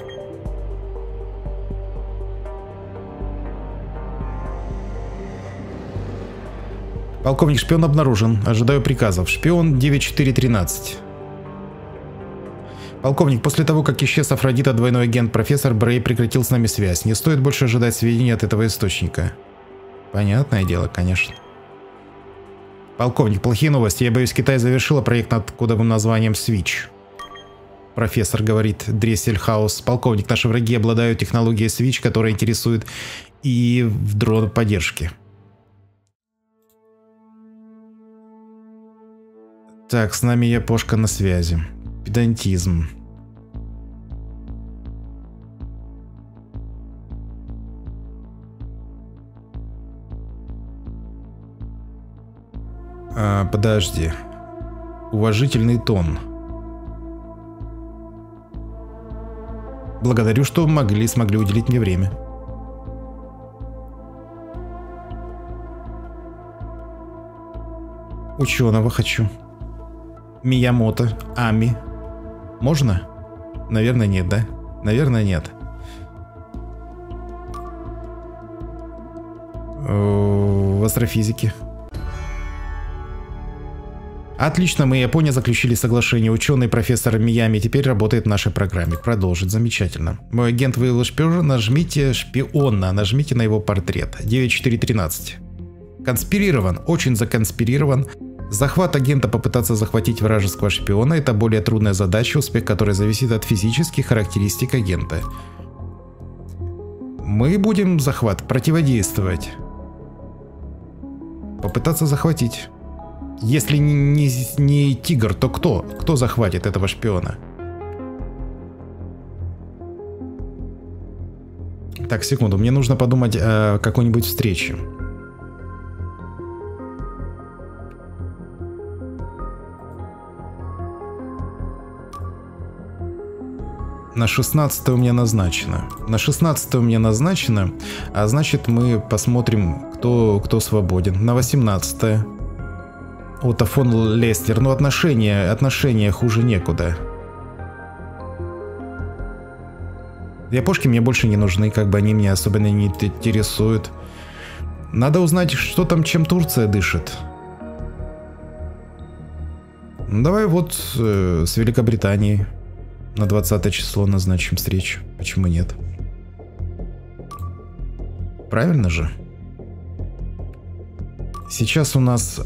Полковник, шпион обнаружен. Ожидаю приказов. Шпион 9413. Полковник, после того, как исчез Афродита, двойной агент, профессор Брей прекратил с нами связь. Не стоит больше ожидать сведений от этого источника. Понятное дело, конечно. Полковник, плохие новости. Я боюсь, Китай завершила проект над кодовым названием Switch. Профессор, говорит Дрессельхаус. Полковник, наши враги обладают технологией Switch, которая интересует и в дрон поддержки. Так, с нами япошка на связи. Педантизм. Подожди. Уважительный тон. Благодарю, что смогли уделить мне время. Ученого хочу. Миямото, Ами. Можно? Наверное, нет, да? Наверное, нет. В астрофизике. Отлично, мы и Япония заключили соглашение. Ученый профессор Миями теперь работает в нашей программе. Продолжит. Замечательно. Мой агент выявил шпиона. Нажмите на его портрет. 9413. Конспирирован. Очень законспирирован. Захват агента, попытаться захватить вражеского шпиона — это более трудная задача, успех которой зависит от физических характеристик агента. Мы будем противодействовать. Попытаться захватить. Если не тигр, то кто? Кто захватит этого шпиона? Так, секунду, мне нужно подумать о какой-нибудь встрече. На 16 у меня назначено. А значит мы посмотрим, кто свободен. На 18. Отто фон Лестер. Ну, отношения хуже некуда. Япошки мне больше не нужны, как бы они меня особенно не интересуют. Надо узнать, что там, чем Турция дышит. Ну, давай вот с Великобританией. На 20 число назначим встречу. Почему нет? Правильно же? Сейчас у нас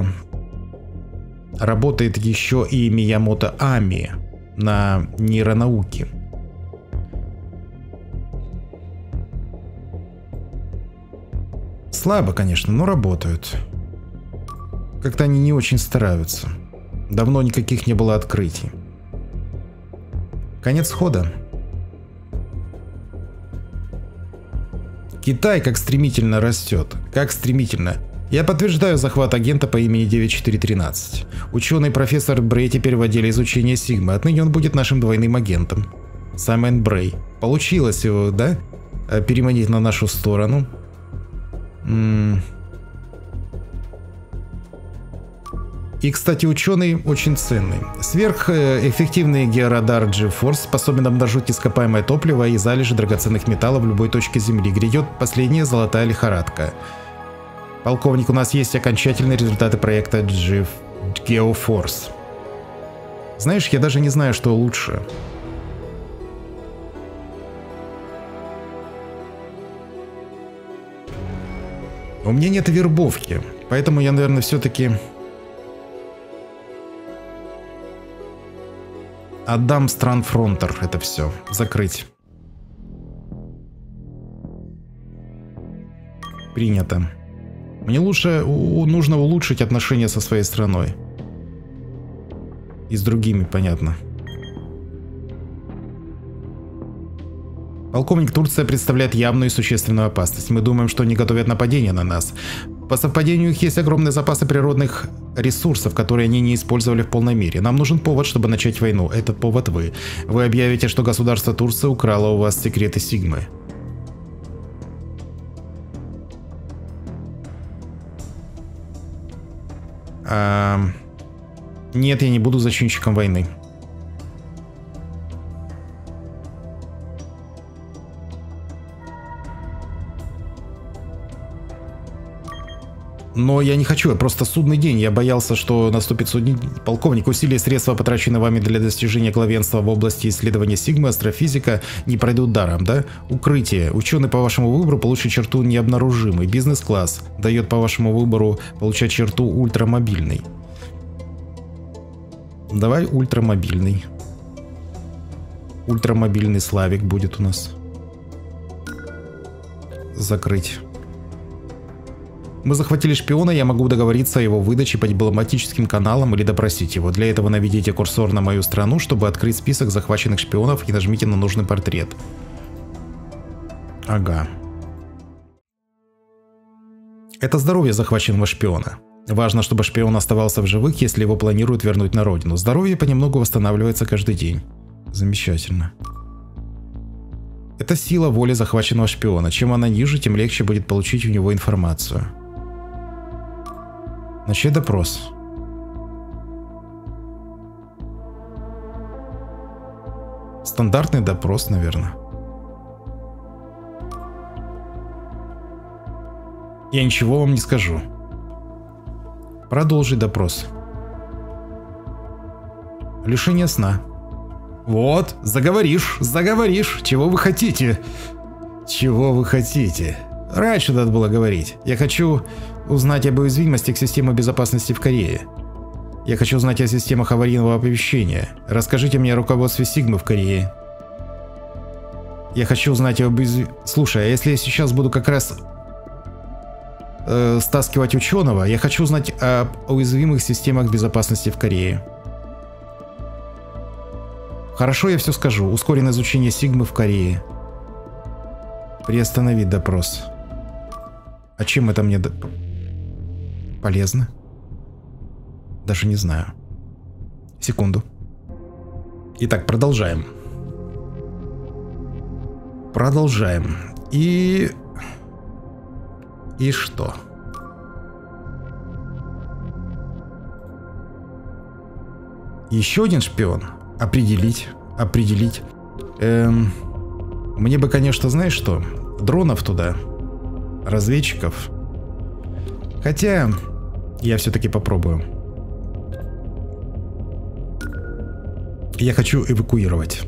работает еще и Миямото Ами на нейронауке. Слабо, конечно, но работают. Как-то они не очень стараются. Давно никаких не было открытий. Конец хода. Китай как стремительно растет. Как стремительно. Я подтверждаю захват агента по имени 9413. Ученый профессор Брей теперь в отделе изучения Сигмы. Отныне он будет нашим двойным агентом. Саймон Брей. Получилось его, да? Переманить на нашу сторону. И, кстати, ученый очень ценный. Сверхэффективный георадар GeForce способен обнаружить ископаемое топливо и залежи драгоценных металлов в любой точке Земли. Грядет последняя золотая лихорадка. Полковник, у нас есть окончательные результаты проекта GeoForce. Знаешь, я даже не знаю, что лучше. У меня нет вербовки, поэтому я, наверное, все-таки отдам Странфронтер это все. Закрыть. Принято. Мне нужно улучшить отношения со своей страной. И с другими, понятно. Полковник, Турция представляет явную и существенную опасность. Мы думаем, что они готовят нападение на нас. По совпадению, у них есть огромные запасы природных ресурсов, которые они не использовали в полной мере. Нам нужен повод, чтобы начать войну. Этот повод вы. Вы объявите, что государство Турция украло у вас секреты Сигмы. Нет, я не буду зачинщиком войны. Но я не хочу, просто судный день. Я боялся, что наступит судный день. Полковник, усилия и средства, потраченные вами для достижения главенства в области исследования Сигмы, астрофизика, не пройдут даром, да? Укрытие. Ученый по вашему выбору получит черту необнаружимый. Бизнес-класс дает по вашему выбору получать черту ультрамобильный. Давай ультрамобильный. Ультрамобильный Славик будет у нас. Закрыть. Мы захватили шпиона, я могу договориться о его выдаче по дипломатическим каналам или допросить его. Для этого наведите курсор на мою страну, чтобы открыть список захваченных шпионов, и нажмите на нужный портрет. Ага. Это здоровье захваченного шпиона. Важно, чтобы шпион оставался в живых, если его планируют вернуть на родину. Здоровье понемногу восстанавливается каждый день. Замечательно. Это сила воли захваченного шпиона. Чем она ниже, тем легче будет получить у него информацию. Начать допрос. Стандартный допрос, наверное. Я ничего вам не скажу. Продолжить допрос. Лишение сна. Вот, заговоришь. Чего вы хотите? Чего вы хотите? Раньше надо было говорить. Я хочу узнать об уязвимостях системы безопасности в Корее. Я хочу узнать о системах аварийного оповещения. Расскажите мне о руководстве Сигмы в Корее. Я хочу узнать об Слушай, а если я сейчас буду как раз стаскивать ученого, я хочу узнать об уязвимых системах безопасности в Корее. Хорошо, я все скажу. Ускоренное изучение Сигмы в Корее. Приостановить допрос. А чем это мне полезно? Даже не знаю. Секунду. Итак, продолжаем. Продолжаем. И что? Еще один шпион? Определить. Мне бы, конечно, знаешь что? Дронов туда. Разведчиков. Хотя, я все-таки попробую. Я хочу эвакуировать.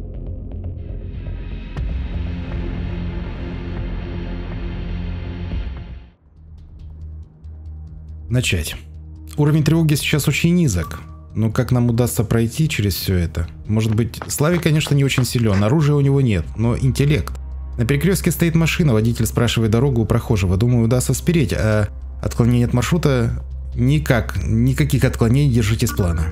Начать. Уровень тревоги сейчас очень низок. Но как нам удастся пройти через все это? Может быть, Славик, конечно, не очень силен, оружия у него нет, но интеллект. На перекрестке стоит машина, водитель спрашивает дорогу у прохожего. Думаю, удастся спереть, а отклонение от маршрута никаких отклонений, держитесь плана.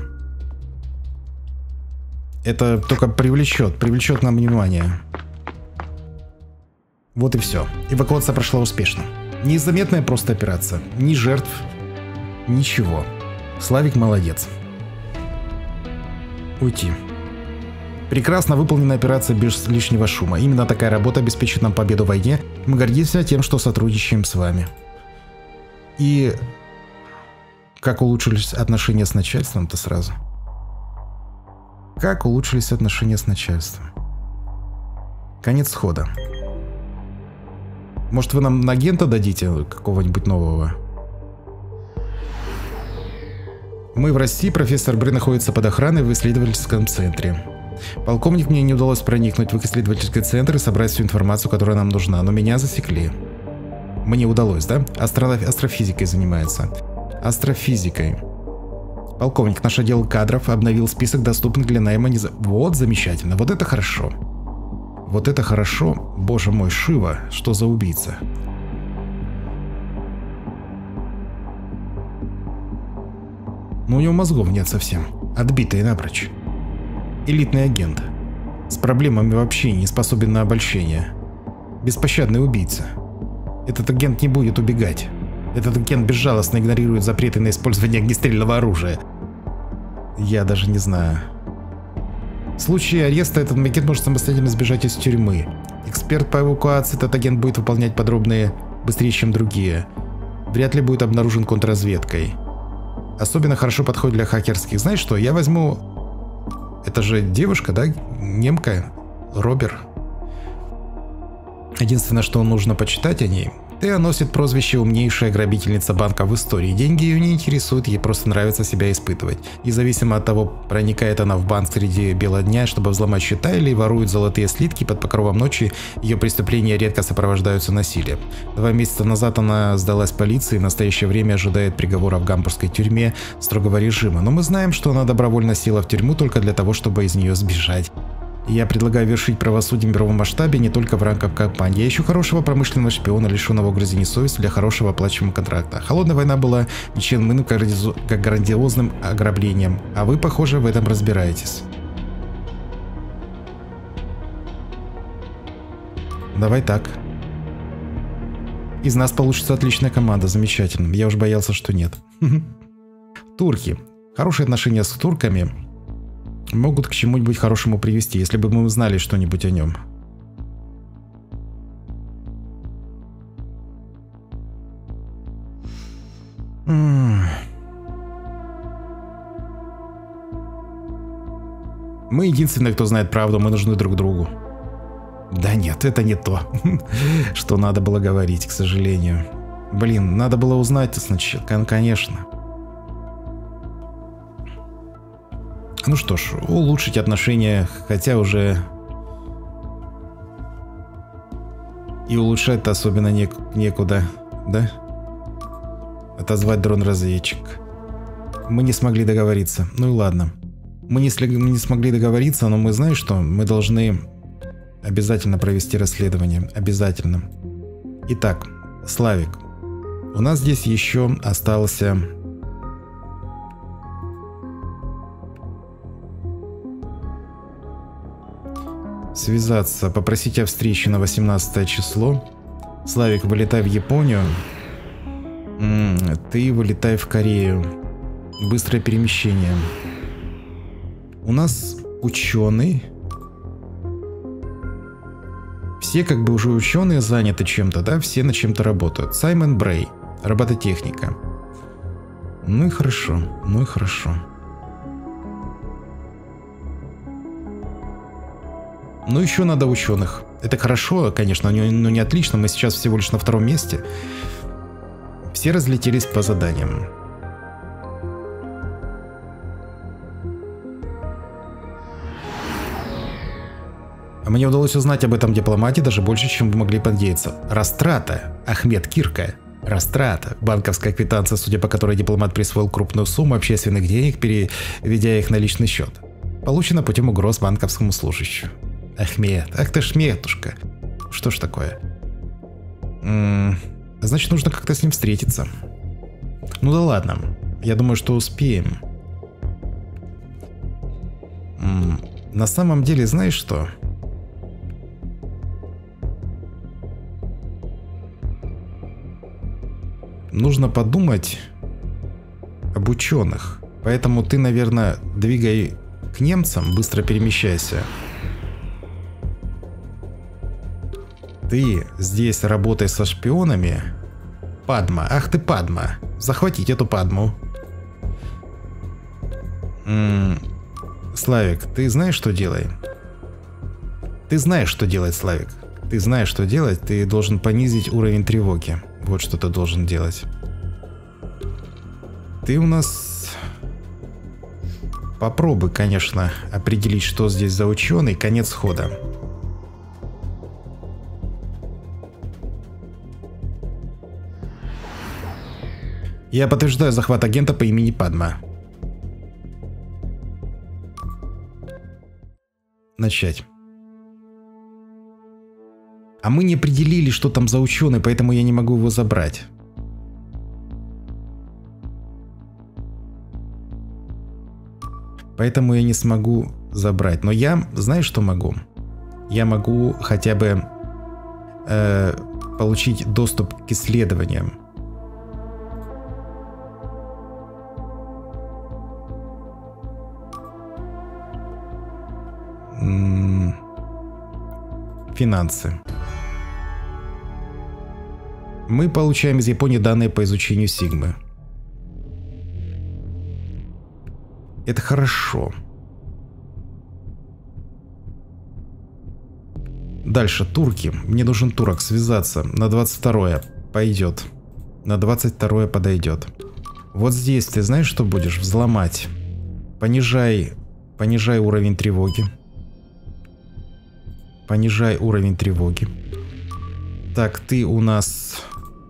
Это только привлечет нам внимание. Вот и все. Эвакуация прошла успешно. Незаметная просто операция. Ни жертв, ничего. Славик молодец. Уйти. Прекрасно выполнена операция без лишнего шума. Именно такая работа обеспечит нам победу в войне. Мы гордимся тем, что сотрудничаем с вами. И как улучшились отношения с начальством-то сразу? Как улучшились отношения с начальством? Конец хода. Может, вы нам агента дадите какого-нибудь нового? Мы в России, профессор Бры находится под охраной в исследовательском центре. Полковник, мне не удалось проникнуть в исследовательский центр и собрать всю информацию, которая нам нужна, но меня засекли. Мне удалось, да? Астрофизикой занимается. Астрофизикой. Полковник, наш отдел кадров обновил список доступных для найма Вот, замечательно, вот это хорошо. Вот это хорошо. Боже мой, Шива, что за убийца? Но у него мозгов нет совсем. Отбитый напрочь. Элитный агент. С проблемами в общении, способен на обольщение. Беспощадный убийца. Этот агент не будет убегать. Этот агент безжалостно игнорирует запреты на использование огнестрельного оружия. Я даже не знаю. В случае ареста этот агент может самостоятельно сбежать из тюрьмы. Эксперт по эвакуации, этот агент будет выполнять подробные быстрее, чем другие. Вряд ли будет обнаружен контрразведкой. Особенно хорошо подходит для хакерских. Знаешь что, я возьму... Это же девушка, да? Немка? Робер. Единственное, что нужно почитать о ней. Теа носит прозвище «умнейшая грабительница банка в истории». Деньги ее не интересуют, ей просто нравится себя испытывать. Независимо от того, проникает она в банк среди бела дня, чтобы взломать счета, или ворует золотые слитки под покровом ночи, ее преступления редко сопровождаются насилием. 2 месяца назад она сдалась полиции и в настоящее время ожидает приговора в гамбургской тюрьме строгого режима. Но мы знаем, что она добровольно села в тюрьму только для того, чтобы из нее сбежать. Я предлагаю вершить правосудие в мировом масштабе не только в рамках кампании. Я ищу хорошего промышленного шпиона, лишенного угрызений совести для хорошего оплачиваемого контракта. Холодная война была ничем иным, как грандиозным ограблением. А вы, похоже, в этом разбираетесь. Давай так. Из нас получится отличная команда, замечательно. Я уж боялся, что нет. Турки. Хорошие отношения с турками могут к чему-нибудь хорошему привести, если бы мы узнали что-нибудь о нем. Мы единственные, кто знает правду, мы нужны друг другу. Да нет, это не то, что надо было говорить, к сожалению. Блин, надо было узнать сначала, конечно. Ну что ж, улучшить отношения, хотя уже и улучшать-то особенно некуда, да? Отозвать дрон-разведчик. Мы не смогли договориться. Ну и ладно. Мы не смогли договориться, но мы знаем, что мы должны обязательно провести расследование. Обязательно. Итак, Славик. У нас здесь еще остался... Связаться, попросить о встрече на 18 число. Славик, вылетай в Японию. Ты вылетай в Корею. Быстрое перемещение. У нас ученый. Все как бы уже ученые заняты чем-то, да? Все над чем-то работают. Саймон Брей. Робототехника. Ну и хорошо, ну и хорошо. Ну, еще надо ученых. Это хорошо, конечно, но не отлично. Мы сейчас всего лишь на 2-м месте. Все разлетелись по заданиям. Мне удалось узнать об этом дипломате даже больше, чем вы могли надеяться. Растрата. Ахмед Кирка. Растрата. Банковская квитанция, судя по которой дипломат присвоил крупную сумму общественных денег, переведя их на личный счет. Получено путем угроз банковскому служащему. Ахмед, ах ты ж метушка. Что ж такое? Значит, нужно как-то с ним встретиться. Ну да ладно. Я думаю, что успеем. На самом деле, знаешь что? нужно подумать об ученых. Поэтому ты, наверное, двигай к немцам, быстро перемещайся. Ты здесь работай со шпионами. Падма. Ах ты, Падма. Захватить эту Падму. Славик, ты знаешь, что делай? Ты знаешь, что делать, Славик. Ты знаешь, что делать. Ты должен понизить уровень тревоги. Вот что ты должен делать. Ты у нас... Попробуй, конечно, определить, что здесь за ученый. Конец хода. Я подтверждаю захват агента по имени Падма. Начать. А мы не определили, что там за ученый, поэтому я не могу его забрать. Поэтому я не смогу забрать. Но я, знаешь, что могу? Я могу хотя бы получить доступ к исследованиям. Финансы. Мы получаем из Японии данные по изучению Сигмы. Это хорошо. Дальше, турки. Мне нужен турок, связаться. На 22-е пойдет. На 22-е подойдет. Вот здесь ты знаешь, что будешь? Взломать. Понижай уровень тревоги. Понижай уровень тревоги. Так, ты у нас...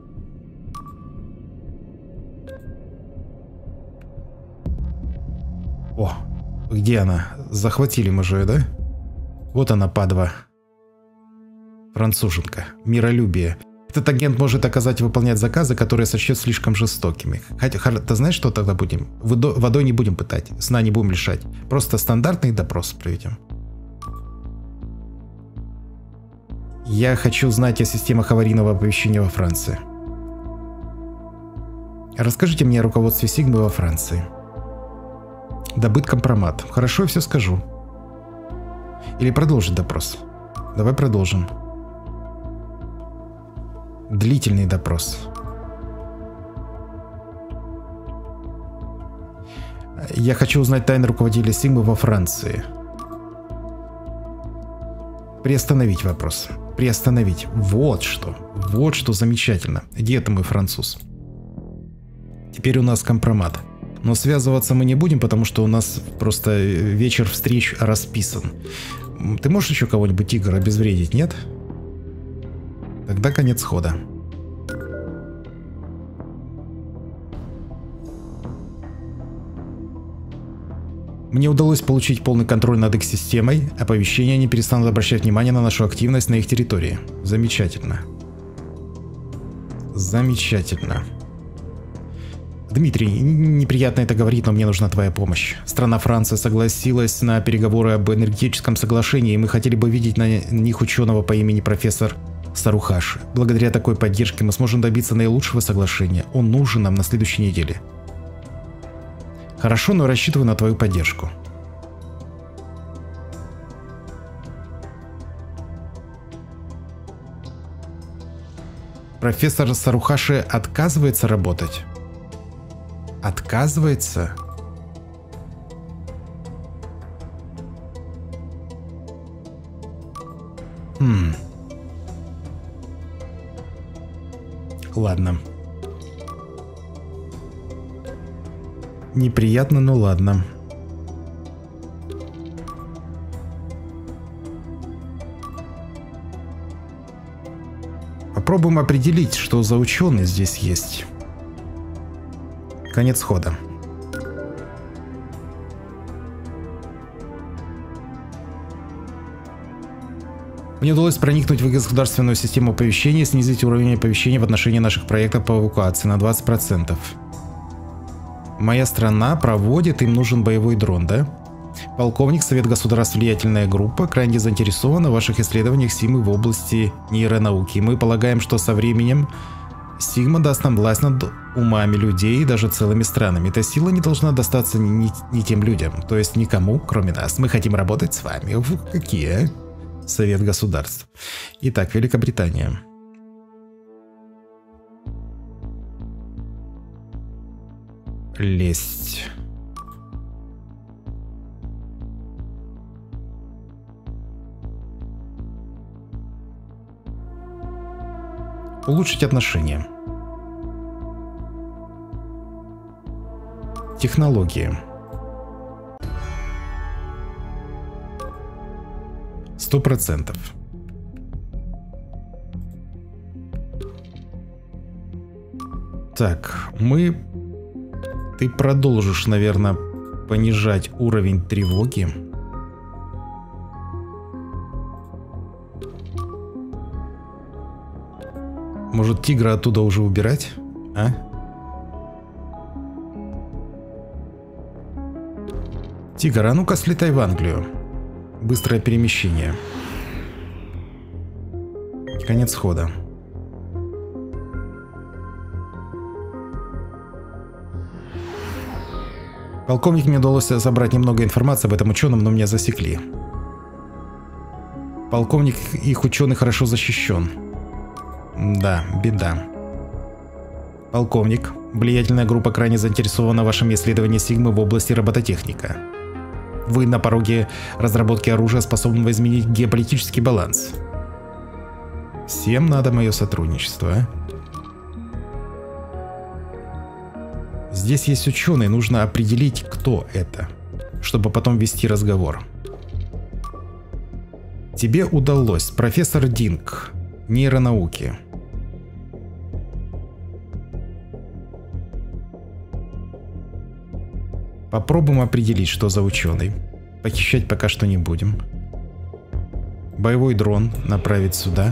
О, где она? Захватили мы же, да? Вот она, Падва. Француженка. Миролюбие. Этот агент может оказать и выполнять заказы, которые сочтет слишком жестокими. Хотя, ты знаешь, что тогда будем? Водой не будем пытать, сна не будем лишать. Просто стандартный допрос проведем. Я хочу знать о системах аварийного оповещения во Франции. Расскажите мне о руководстве Сигмы во Франции. Добыт компромат. Хорошо, я все скажу. Или продолжить допрос. Давай продолжим. Длительный допрос. Я хочу узнать тайны руководителя Сигмы во Франции. Приостановить вопрос. Приостановить. Вот что. Вот что замечательно. Где это мой француз? Теперь у нас компромат. Но связываться мы не будем, потому что у нас просто вечер встреч расписан. Ты можешь еще кого-нибудь, Игорь, обезвредить, нет? Тогда конец хода. Мне удалось получить полный контроль над их системой. Оповещения не перестанут обращать внимание на нашу активность на их территории. Замечательно. Замечательно. Дмитрий, неприятно это говорить, но мне нужна твоя помощь. Страна Франция согласилась на переговоры об энергетическом соглашении, и мы хотели бы видеть на них ученого по имени профессор Сарухаши. Благодаря такой поддержке мы сможем добиться наилучшего соглашения. Он нужен нам на следующей неделе. Хорошо, но рассчитываю на твою поддержку. Профессор Сарухаши отказывается работать? Отказывается? Ладно. Неприятно, но ладно. Попробуем определить, что за ученый здесь есть. Конец хода. Мне удалось проникнуть в государственную систему оповещения и снизить уровень оповещения в отношении наших проектов по эвакуации на 20%. Моя страна проводит, им нужен боевой дрон, да? Полковник, Совет государств, влиятельная группа, крайне заинтересована в ваших исследованиях Симы в области нейронауки. Мы полагаем, что со временем Сигма даст нам власть над умами людей и даже целыми странами. Эта сила не должна достаться ни тем людям, то есть никому, кроме нас. Мы хотим работать с вами. Какие, а? Совет государств. Итак, Великобритания. Лесть. Улучшить отношения. Технологии. 100%. Так, Ты продолжишь, наверное, понижать уровень тревоги. Может, тигра оттуда уже убирать? А? Тигр, а ну-ка слетай в Англию. Быстрое перемещение. Конец хода. Полковник, мне удалось собрать немного информации об этом ученом, но меня засекли. Полковник их ученый хорошо защищен. Да, беда. Полковник, влиятельная группа крайне заинтересована в вашем исследовании Сигмы в области робототехника. Вы на пороге разработки оружия, способного изменить геополитический баланс. Всем надо мое сотрудничество, а? Здесь есть ученый, нужно определить, кто это, чтобы потом вести разговор. Тебе удалось, профессор Динг, нейронауки. Попробуем определить, что за ученый. Похищать пока что не будем. Боевой дрон направить сюда.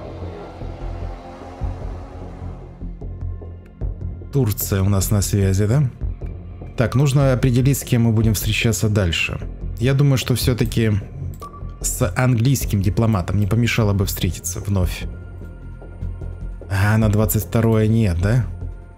Турция у нас на связи, да? Так, нужно определить, с кем мы будем встречаться дальше. Я думаю, что все-таки с английским дипломатом не помешало бы встретиться вновь. А, на 22-е нет, да?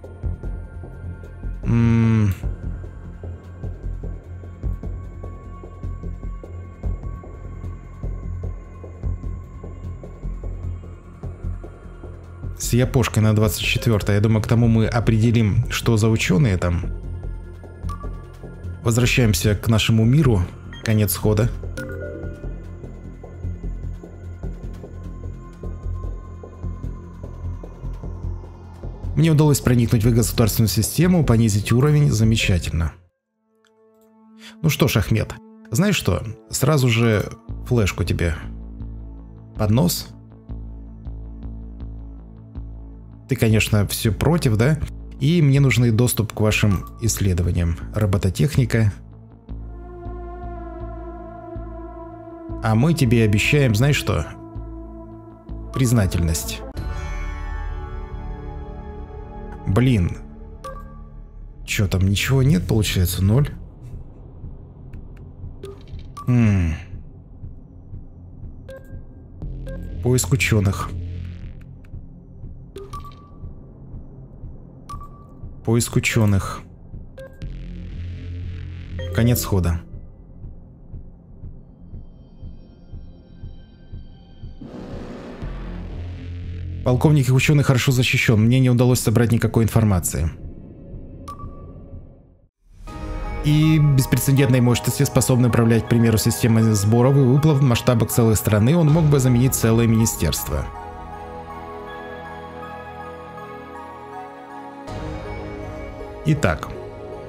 С япошкой на 24-е. Я думаю, к тому мы определим, что за ученые там. Возвращаемся к нашему миру. Конец хода. Мне удалось проникнуть в их государственную систему, понизить уровень. Замечательно. Ну что ж, Ахмед, знаешь что? Сразу же флешку тебе под нос. Ты, конечно, все против, да? И мне нужен доступ к вашим исследованиям. Робототехника. А мы тебе обещаем, знаешь что? Признательность. Блин. Чё там, ничего нет, получается? 0? Поиск ученых. Поиск ученых. Конец хода. Полковник и ученый хорошо защищен. Мне не удалось собрать никакой информации. И беспрецедентной мощности, способный управлять, к примеру, системой сборов и выплат в масштабах целой страны, он мог бы заменить целое министерство. Итак.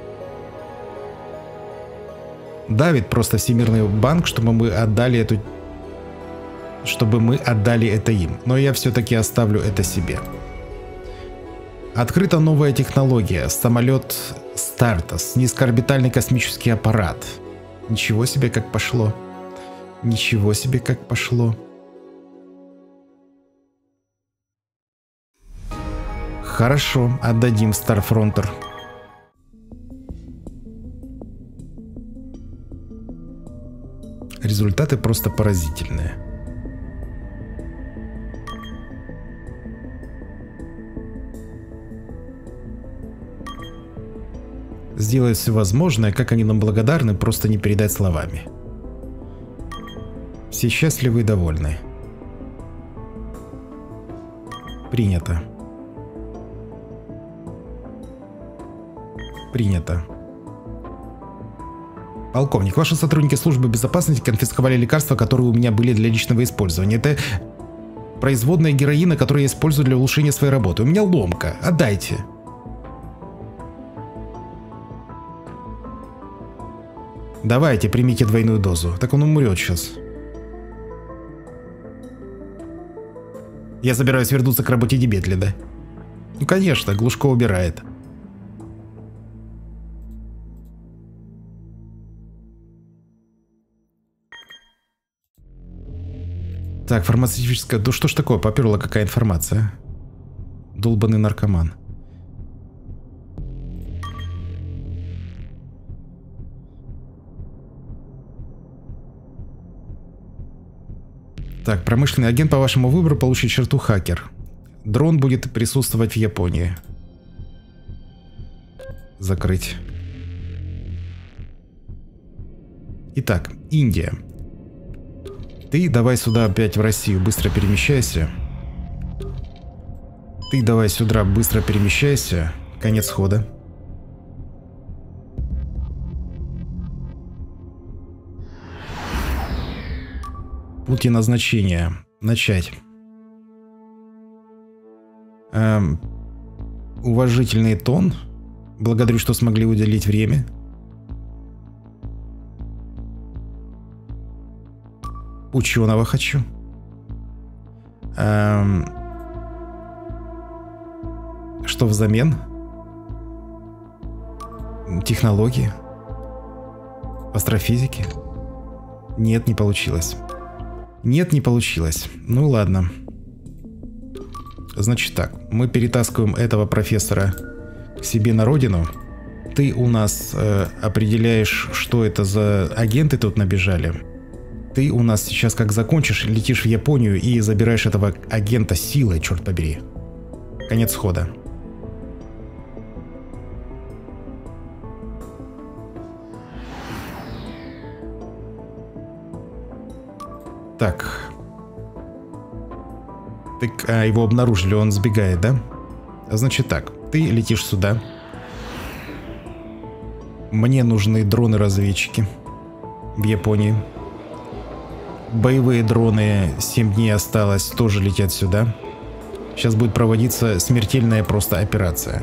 Давит просто Всемирный банк, чтобы мы отдали это им. Но я все-таки оставлю это себе. Открыта новая технология. Самолет Стартас. Низкоорбитальный космический аппарат. Ничего себе, как пошло. Ничего себе, как пошло. Хорошо, отдадим Старфронтер. Результаты просто поразительные. . сделают все возможное, как они нам благодарны, просто не передать словами. Все счастливы и довольны. Принято. Принято. Полковник, ваши сотрудники службы безопасности конфисковали лекарства, которые у меня были для личного использования. Это производная героина, которую я использую для улучшения своей работы. У меня ломка. Отдайте. Давайте, примите двойную дозу. Так он умрет сейчас. Я собираюсь вернуться к работе Дебетлида. Ну, конечно, Глушко убирает. Так, фармацевтическая... Да что ж такое, поперла какая информация? Долбанный наркоман. Так, промышленный агент по вашему выбору получит черту хакер. Дрон будет присутствовать в Японии. Закрыть. Итак, Индия. Ты давай сюда опять в Россию, быстро перемещайся. Ты давай сюда, быстро перемещайся. Конец хода. Пути назначения. Начать. Уважительный тон. Благодарю, что смогли уделить время. Ученого хочу. Что взамен? Технологии? Астрофизики? Нет, не получилось. Нет, не получилось. Ну ладно. Значит так, мы перетаскиваем этого профессора к себе на родину. Ты у нас определяешь, что это за агенты тут набежали. Ты у нас сейчас, как закончишь, летишь в Японию и забираешь этого агента силой, черт побери. Конец хода. Так. Его обнаружили, он сбегает, да? Значит так, ты летишь сюда. Мне нужны дроны-разведчики в Японии. Боевые дроны, 7 дней осталось, тоже летят сюда. Сейчас будет проводиться смертельная просто операция.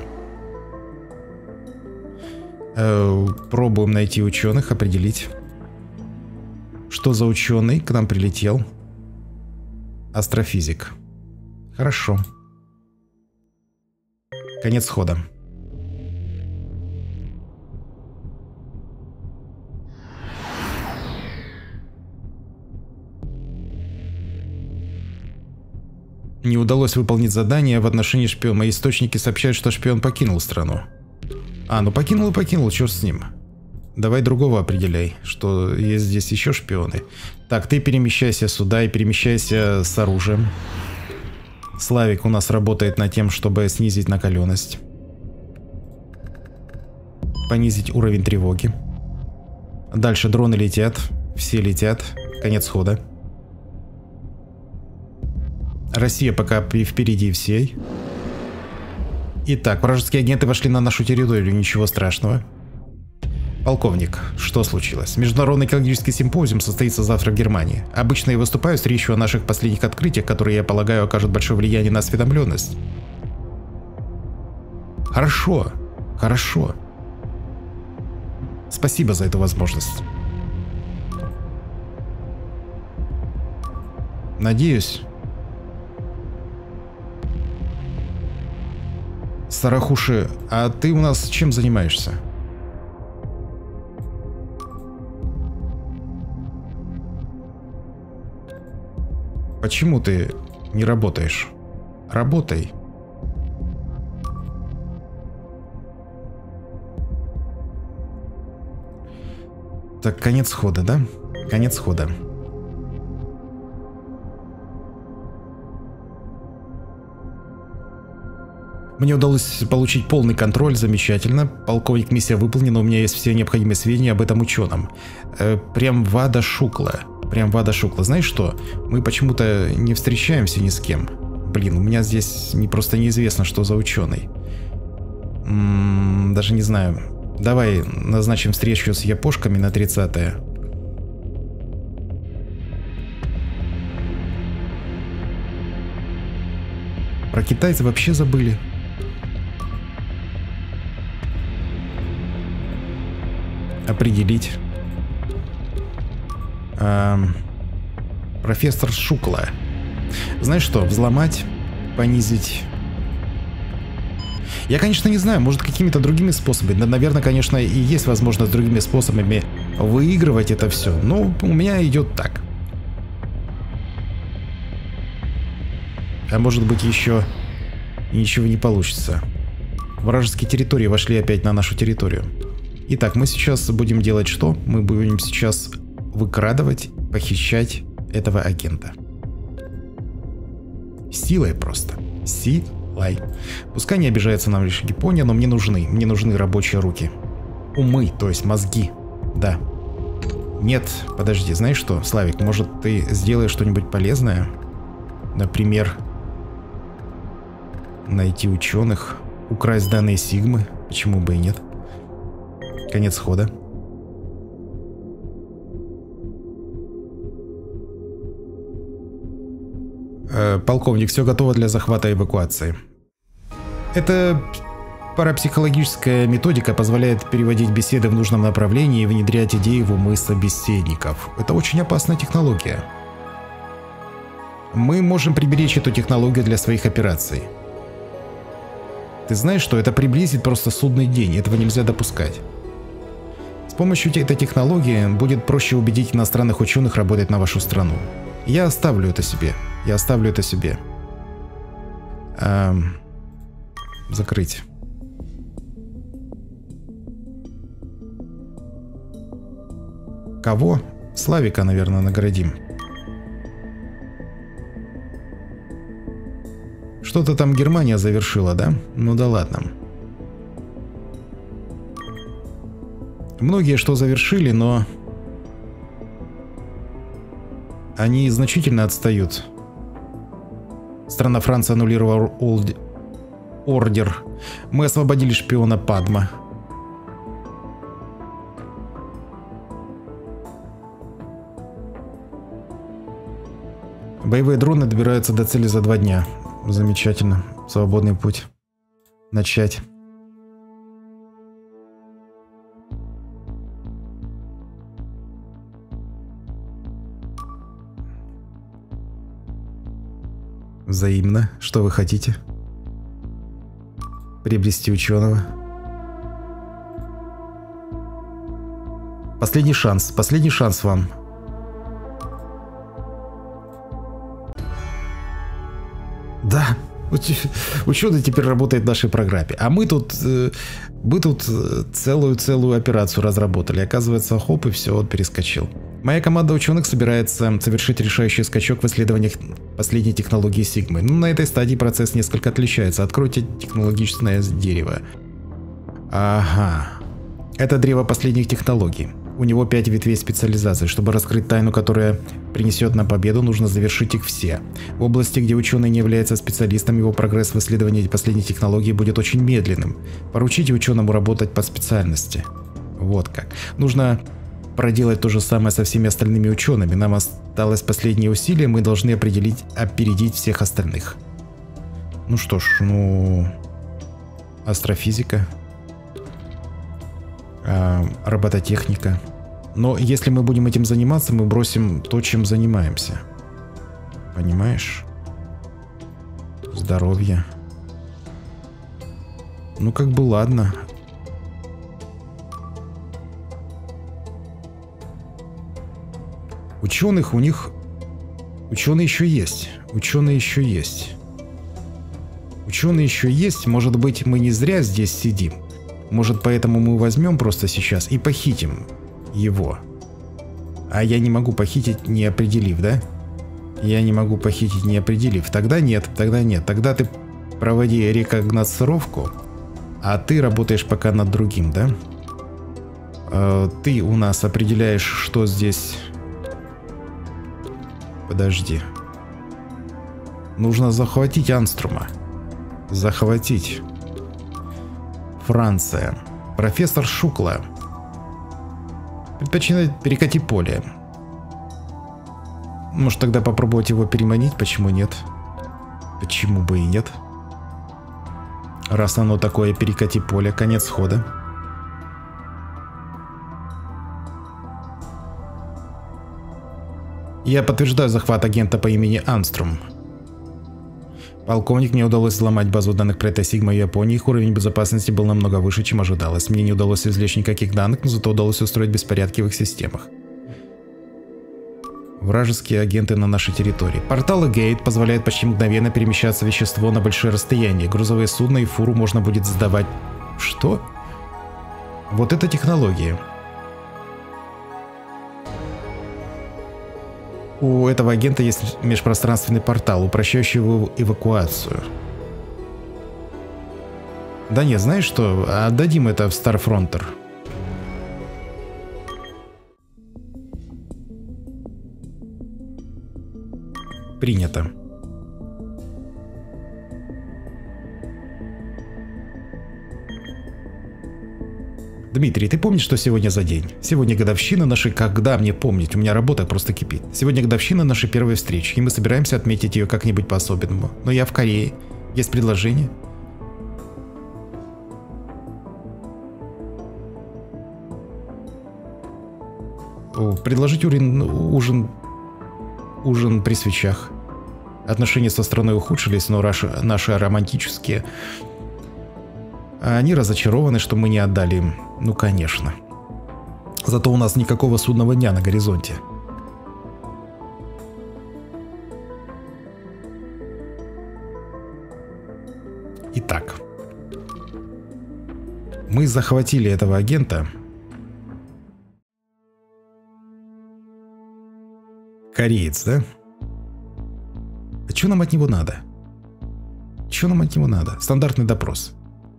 Пробуем найти ученых, определить. Что за ученый к нам прилетел? Астрофизик. Хорошо. Конец хода. Не удалось выполнить задание в отношении шпиона. Мои источники сообщают, что шпион покинул страну. Ну покинул и покинул, черт с ним. Давай другого определяй, что есть здесь еще шпионы. Так, ты перемещайся сюда и перемещайся с оружием. Славик у нас работает над тем, чтобы снизить накаленность. Понизить уровень тревоги. Дальше дроны летят. Все летят. Конец хода. Россия пока впереди всей. Итак, вражеские агенты вошли на нашу территорию, ничего страшного. Полковник, что случилось? Международный экологический симпозиум состоится завтра в Германии. Обычно я выступаю с речью о наших последних открытиях, которые, я полагаю, окажут большое влияние на осведомленность. Хорошо, хорошо. Спасибо за эту возможность. Надеюсь... Сарахуши, а ты у нас чем занимаешься? Почему ты не работаешь? Работай. Так, конец хода, да? Конец хода. Мне удалось получить полный контроль, замечательно. Полковник, миссия выполнена, у меня есть все необходимые сведения об этом ученом. Прям Вада Шукла. Прям Вада Шукла. Знаешь что? Мы почему-то не встречаемся ни с кем. Блин, у меня здесь просто неизвестно, что за ученый. Даже не знаю. Давай назначим встречу с япошками на 30-е. Про китайцев вообще забыли. Определить. Профессор Шукла. Знаешь что, взломать, понизить. Я, конечно, не знаю, может какими-то другими способами. Да, наверное, конечно, и есть возможность другими способами выигрывать это все. Но у меня идет так. А может быть еще ничего не получится. Вражеские территории вошли опять на нашу территорию. Итак, мы сейчас будем делать что? Мы будем сейчас выкрадывать, похищать этого агента. Силой просто. Силой. Пускай не обижается нам лишь Япония, но мне нужны рабочие руки. Умы, то есть мозги. Да. Нет, подожди, знаешь что, Славик, может ты сделаешь что-нибудь полезное? Например, найти ученых, украсть данные Сигмы, почему бы и нет? Конец хода. Полковник, все готово для захвата и эвакуации. Эта парапсихологическая методика позволяет переводить беседы в нужном направлении и внедрять идеи в умы собеседников. Это очень опасная технология. Мы можем приберечь эту технологию для своих операций. Ты знаешь, что это приблизит просто судный день, этого нельзя допускать. С помощью этой технологии будет проще убедить иностранных ученых работать на вашу страну. Я оставлю это себе. Закрыть. Кого? Славика, наверное, наградим. Что-то там Германия завершила, да? Ну да ладно. Многие что завершили, но они значительно отстают. Страна Франция аннулировала ордер. Мы освободили шпиона Падма. Боевые дроны добираются до цели за 2 дня. Замечательно. Свободный путь. Начать. Взаимно. Что вы хотите? Приобрести ученого. Последний шанс вам. Да, ученый теперь работает в нашей программе. А мы тут целую операцию разработали. Оказывается, хоп, и все, вот перескочил. Моя команда ученых собирается совершить решающий скачок в исследованиях последней технологии Сигмы. Но на этой стадии процесс несколько отличается. Откройте технологичное дерево. Ага. Это древо последних технологий. У него 5 ветвей специализации. Чтобы раскрыть тайну, которая принесет нам победу, нужно завершить их все. В области, где ученый не является специалистом, его прогресс в исследовании последней технологии будет очень медленным. Поручите ученому работать по специальности. Вот как. Нужно проделать то же самое со всеми остальными учеными. Нам осталось последнее усилие, мы должны опередить всех остальных. Ну что ж, астрофизика. Робототехника. Но если мы будем этим заниматься, мы бросим то, чем занимаемся. Понимаешь? Здоровье. Ну как бы ладно. Ученых у них... Ученые еще есть. Может быть, мы не зря здесь сидим. Может, поэтому мы возьмем просто сейчас и похитим его. А я не могу похитить, не определив, да? Я не могу похитить, не определив. Тогда нет. Тогда ты проводи рекогносцировку, а ты работаешь пока над другим, да? Ты у нас определяешь, что здесь... Подожди. Нужно захватить Анструма. Захватить. Франция. Профессор Шукла. Предпочитает перекати поле. Может тогда попробовать его переманить? Почему нет? Почему бы и нет? Раз оно такое, перекати поле. Конец хода. Я подтверждаю захват агента по имени Анструм. Полковник, мне удалось взломать базу данных Проекта Сигма в Японии. Их уровень безопасности был намного выше, чем ожидалось. Мне не удалось извлечь никаких данных, но зато удалось устроить беспорядки в их системах. Вражеские агенты на нашей территории. Порталы Гейт позволяют почти мгновенно перемещаться вещество на большие расстояния. Грузовые судна и фуру можно будет сдавать... Что? Вот это технология. У этого агента есть межпространственный портал, упрощающий его эвакуацию. Да нет, знаешь что? Отдадим это в Starfronter. Принято. Дмитрий, ты помнишь, что сегодня за день? Сегодня годовщина нашей... Когда мне помнить? У меня работа просто кипит. Сегодня годовщина нашей первой встречи, и мы собираемся отметить ее как-нибудь по-особенному. Но я в Корее. Есть предложение? Предложить ужин при свечах. Отношения со страной ухудшились, но наши романтические... Они разочарованы, что мы не отдали им. Ну, конечно. Зато у нас никакого судного дня на горизонте. Итак. Мы захватили этого агента. Кореец, да? А что нам от него надо? Что нам от него надо? Стандартный допрос.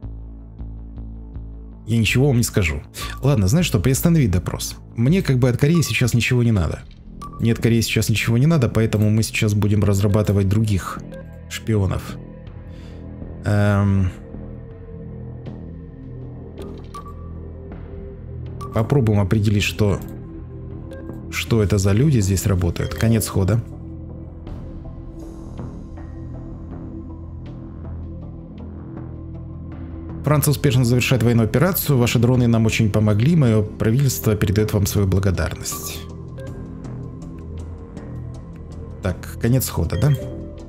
Я ничего вам не скажу. Ладно, знаешь что, приостановить допрос. Мне как бы от Кореи сейчас ничего не надо. Мне от Кореи сейчас ничего не надо, поэтому мы сейчас будем разрабатывать других шпионов. Попробуем определить, что это за люди здесь работают. Конец хода. Франция успешно завершает военную операцию. Ваши дроны нам очень помогли. Мое правительство передает вам свою благодарность. Так, конец хода, да?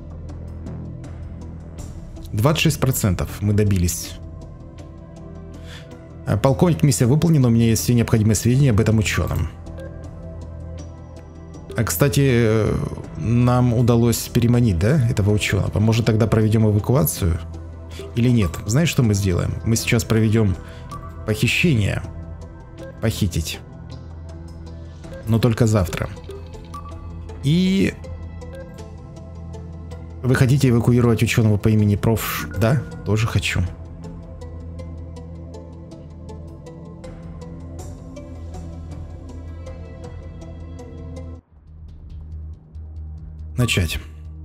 26% мы добились. Полковник, миссия выполнена. У меня есть все необходимые сведения об этом ученом. Кстати, нам удалось переманить, да, этого ученого. Может, тогда проведем эвакуацию? Или нет? Знаешь, что мы сделаем? Мы сейчас проведем похищение. Похитить. Но только завтра. И... Вы хотите эвакуировать ученого по имени Проф? Да? Тоже хочу. Начать.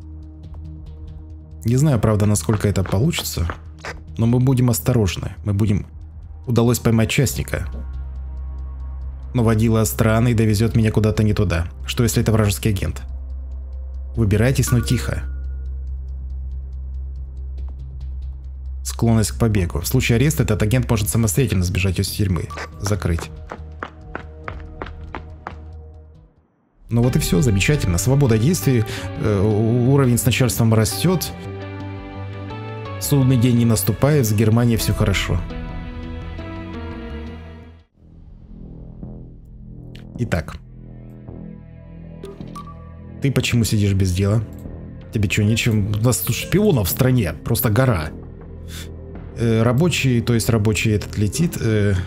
Не знаю, правда, насколько это получится, но мы будем осторожны. Удалось поймать частника. Но водила странный довезет меня куда-то не туда. Что если это вражеский агент? Выбирайтесь, но тихо. Склонность к побегу. В случае ареста этот агент может самостоятельно сбежать из тюрьмы. Закрыть. Ну вот и все, замечательно. Свобода действий, уровень с начальством растет. Судный день не наступает, с Германией все хорошо. Итак. Ты почему сидишь без дела? Тебе что, нечем? У нас тут шпионов в стране, просто гора. Рабочий, то есть рабочий этот летит.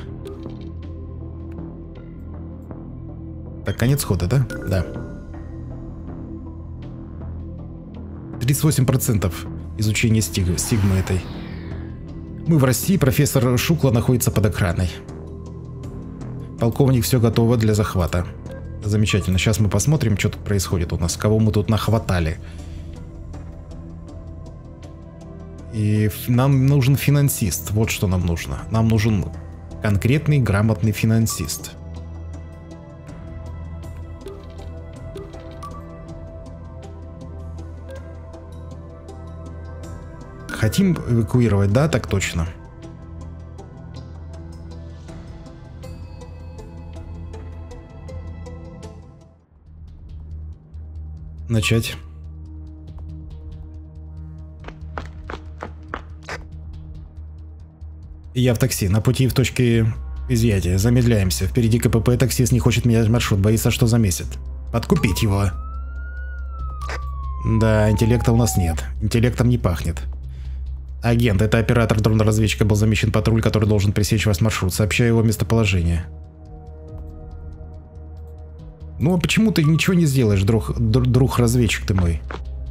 Так, конец хода, да? Да. 38%. изучения стигмы этой. Мы в России, профессор Шукла находится под охраной. Полковник, все готово для захвата. Замечательно. Сейчас мы посмотрим, что тут происходит у нас. Кого мы тут нахватали. И нам нужен финансист. Вот что нам нужно. Нам нужен конкретный, грамотный финансист. Хотим эвакуировать, да, так точно. Начать. Я в такси, на пути в точке изъятия. Замедляемся. Впереди КПП, таксист не хочет менять маршрут, боится, что замесит. Подкупить его. Да, интеллекта у нас нет. Интеллектом не пахнет. Агент, это оператор дрона-разведчика, был замечен патруль, который должен пресечь ваш маршрут. Сообщаю его местоположение. Ну а почему ты ничего не сделаешь, друг-разведчик ты мой?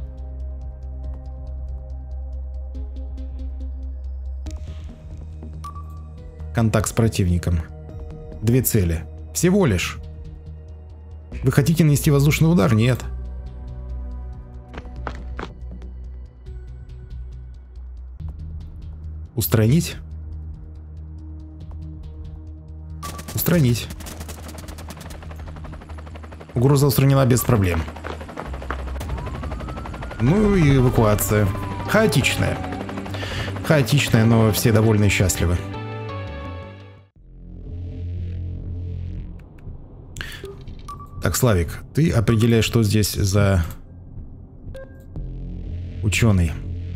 Контакт с противником. 2 цели. Всего лишь. Вы хотите нанести воздушный удар? Нет. Устранить? Устранить. Угроза устранена без проблем. Ну и эвакуация. Хаотичная. Хаотичная, но все довольны и счастливы. Так, Славик, ты определяй, что здесь за ученый.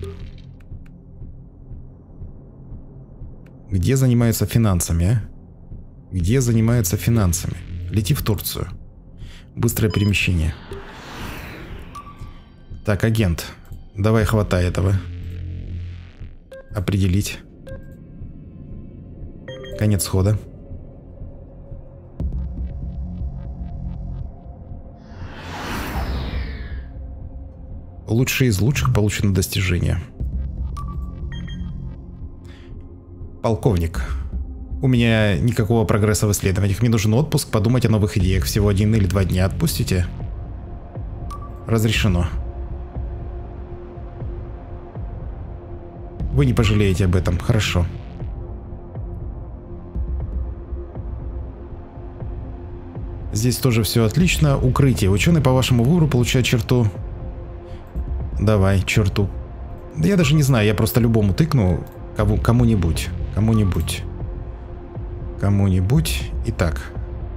Где занимаются финансами, а? Где занимаются финансами? Лети в Турцию. Быстрое перемещение. Так, агент, давай хватай этого. Определить. Конец хода. Лучшие из лучших получено достижение. Полковник. У меня никакого прогресса в исследованиях. Мне нужен отпуск, подумать о новых идеях. Всего 1 или 2 дня. Отпустите? Разрешено. Вы не пожалеете об этом. Хорошо. Здесь тоже все отлично. Укрытие. Ученый по вашему выбору получает черту. Давай, черту. Да я даже не знаю, я просто любому тыкну. Кому-нибудь. Кому-нибудь. Кому-нибудь. Итак.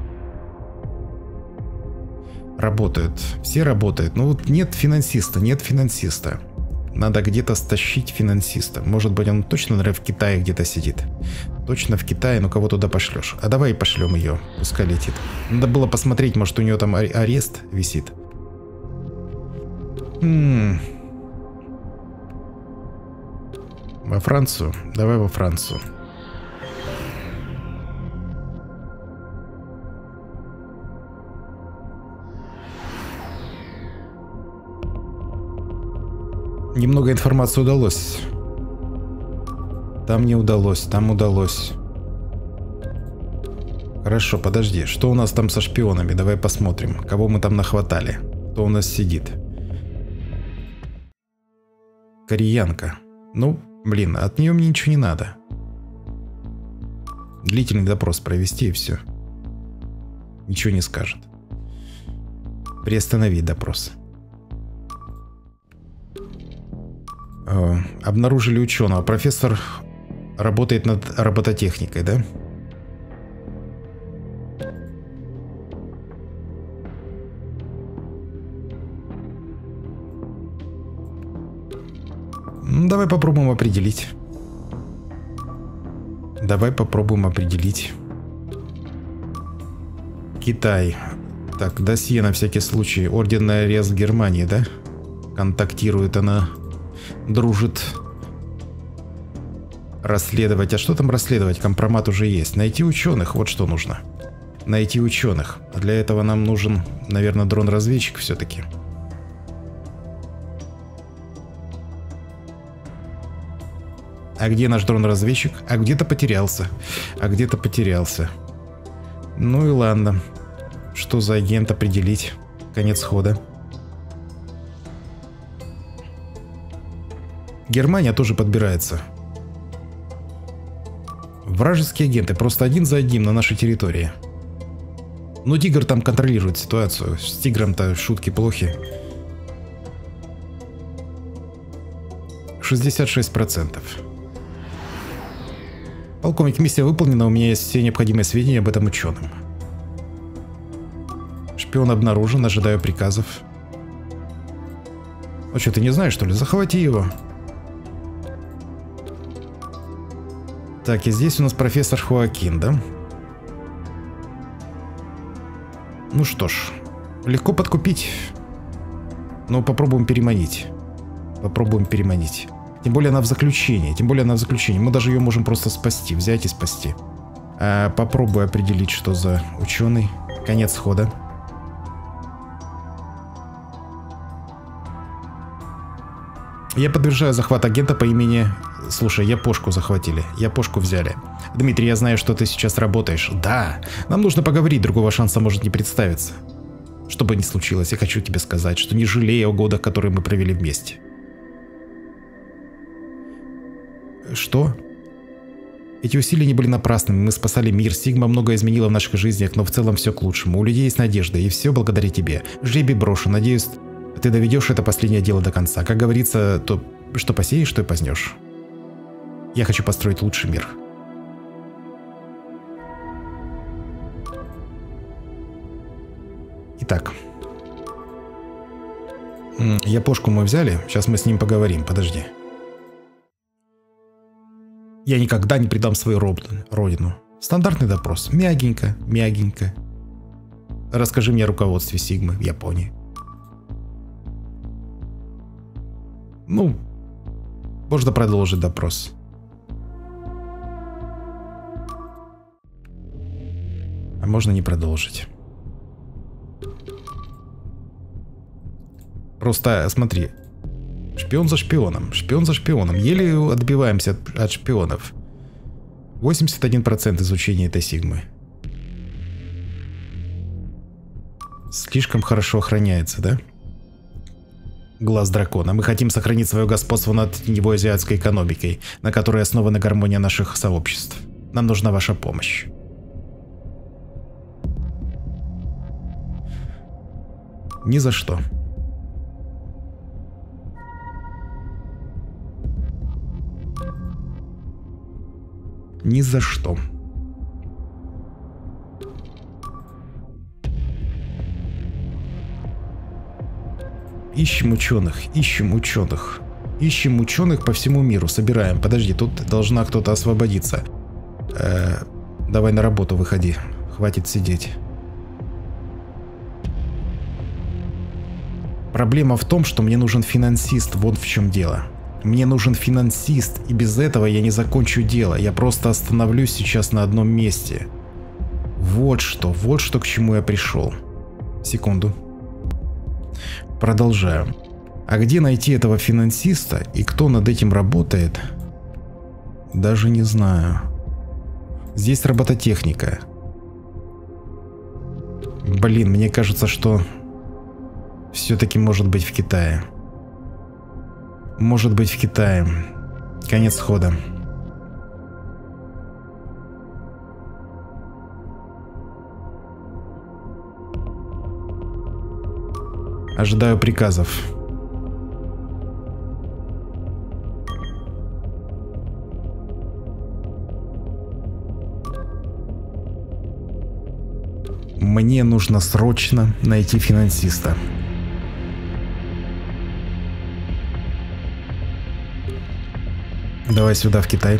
Работают. Все работают. Но вот нет финансиста, нет финансиста. Надо где-то стащить финансиста. Может быть, он точно, наверное, в Китае где-то сидит. Точно в Китае, ну кого туда пошлешь? А давай пошлем ее, пускай летит. Надо было посмотреть, может у нее там арест висит. Во Францию? Давай во Францию. Немного информации удалось. Там не удалось, там удалось. Хорошо, подожди. Что у нас там со шпионами? Давай посмотрим. Кого мы там нахватали? Кто у нас сидит? Кореянка. Ну, блин, от нее мне ничего не надо. Длительный допрос провести и все. Ничего не скажет. Приостановить допрос. Обнаружили ученого. Профессор работает над робототехникой, да? Давай попробуем определить. Давай попробуем определить. Китай. Так, досье на всякий случай. Орденный арест Германии, да? Контактирует она. Дружит. Расследовать. А что там расследовать? Компромат уже есть. Найти ученых. Вот что нужно. Найти ученых. Для этого нам нужен, наверное, дрон-разведчик все-таки. А где наш дрон-разведчик? А где-то потерялся. А где-то потерялся. Ну и ладно. Что за агент определить? Конец хода. Германия тоже подбирается. Вражеские агенты просто один за одним на нашей территории. Но Тигр там контролирует ситуацию. С Тигром-то шутки плохи. 66%. Полковник, миссия выполнена. У меня есть все необходимые сведения об этом ученом. Шпион обнаружен. Ожидаю приказов. Ну что, ты не знаешь, что ли? Захвати его. Так, и здесь у нас профессор Хоакин, да? Ну что ж, легко подкупить. Но попробуем переманить. Попробуем переманить. Тем более она в заключении. Мы даже ее можем просто спасти. Взять и спасти. Попробую определить, что за ученый. Конец хода. Я подтверждаю захват агента по имени... Слушай, Япошку захватили. Япошку взяли. Дмитрий, я знаю, что ты сейчас работаешь. Да, нам нужно поговорить, другого шанса может не представиться. Что бы ни случилось, я хочу тебе сказать, что не жалею о годах, которые мы провели вместе. Что? Эти усилия не были напрасными, мы спасали мир, Сигма многое изменила в наших жизнях, но в целом все к лучшему. У людей есть надежда, и все благодаря тебе. Жребий брошу, надеюсь, ты доведешь это последнее дело до конца. Как говорится, то что посеешь, то и познешь. Я хочу построить лучший мир. Итак. Япошку мы взяли. Сейчас мы с ним поговорим. Подожди. Я никогда не предам свою родину. Стандартный допрос. Мягенько, мягенько. Расскажи мне о руководстве Сигмы в Японии. Ну, можно продолжить допрос. А можно не продолжить. Просто смотри. Шпион за шпионом. Шпион за шпионом. Еле отбиваемся от шпионов. 81% изучения этой Сигмы. Слишком хорошо охраняется, да? Глаз дракона. Мы хотим сохранить свое господство над теневой азиатской экономикой, на которой основана гармония наших сообществ. Нам нужна ваша помощь. Ни за что. Ни за что. Ищем ученых, ищем ученых. Ищем ученых по всему миру, собираем. Подожди, тут должна кто-то освободиться. Давай на работу выходи. Хватит сидеть. Проблема в том, что мне нужен финансист, вот в чем дело. Мне нужен финансист, и без этого я не закончу дело. Я просто остановлюсь сейчас на одном месте. Вот что к чему я пришел. Секунду. Продолжаем. А где найти этого финансиста и кто над этим работает? Даже не знаю. Здесь робототехника. Блин, мне кажется, что все-таки может быть в Китае. Может быть в Китае. Конец хода. Ожидаю приказов. Мне нужно срочно найти финансиста. Давай сюда, в Китай.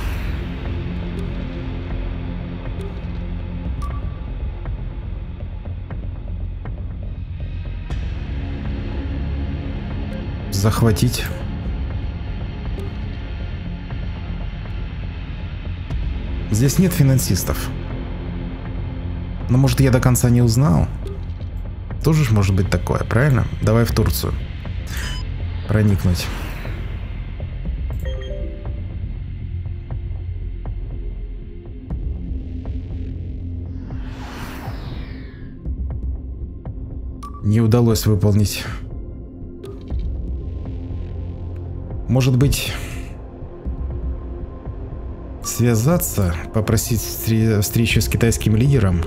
Захватить. Здесь нет финансистов. Но может я до конца не узнал? Тоже ж может быть такое, правильно? Давай в Турцию. Проникнуть. Не удалось выполнить. Может быть, связаться, попросить встречи с китайским лидером?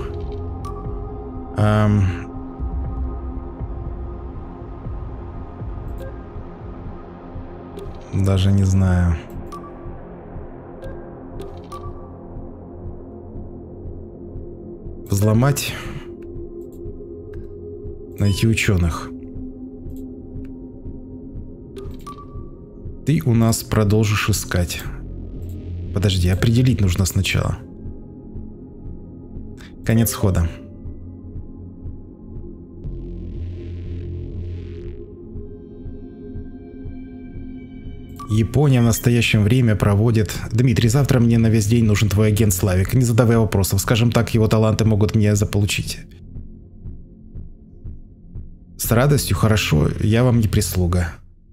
Даже не знаю. Взломать. Найти ученых. Ты у нас продолжишь искать. Подожди, определить нужно сначала. Конец хода. Япония в настоящее время проводит... Дмитрий, завтра мне на весь день нужен твой агент Славик. Не задавай вопросов. Скажем так, его таланты могут мне заполучить. С радостью, хорошо. Я вам не прислуга.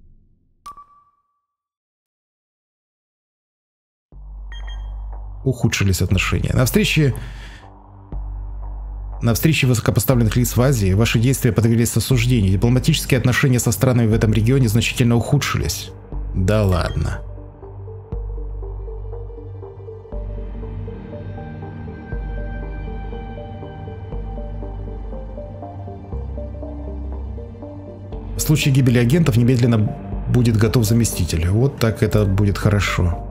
Ухудшились отношения. На встрече высокопоставленных лиц в Азии ваши действия подверглись осуждению. Дипломатические отношения со странами в этом регионе значительно ухудшились. Да ладно. В случае гибели агентов немедленно будет готов заместитель. Вот так это будет хорошо.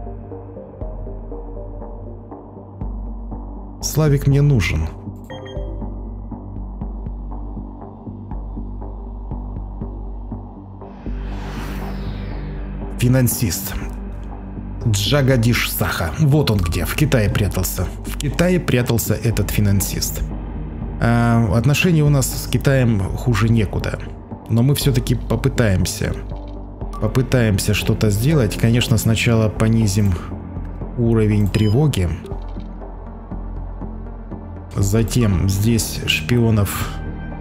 Славик мне нужен. Финансист. Джагадиш Саха. Вот он где. В Китае прятался. В Китае прятался этот финансист. Отношения у нас с Китаем хуже некуда. Но мы все-таки попытаемся. Попытаемся что-то сделать. Конечно, сначала понизим уровень тревоги. Затем здесь шпионов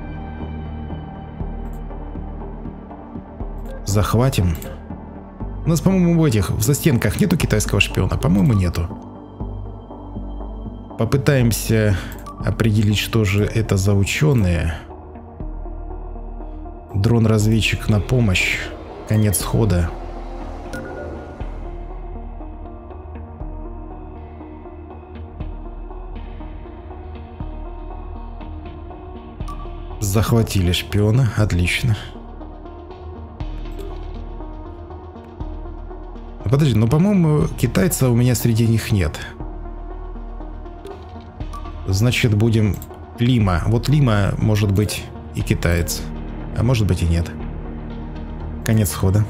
захватим. У нас, по-моему, в застенках нету китайского шпиона. По-моему, нету. Попытаемся определить, что же это за ученые. Дрон-разведчик на помощь. Конец хода. Захватили шпиона. Отлично. Подожди, но, по-моему, китайца у меня среди них нет. Значит, будем... Лима. Вот Лима может быть и китаец. А может быть и нет. Конец хода.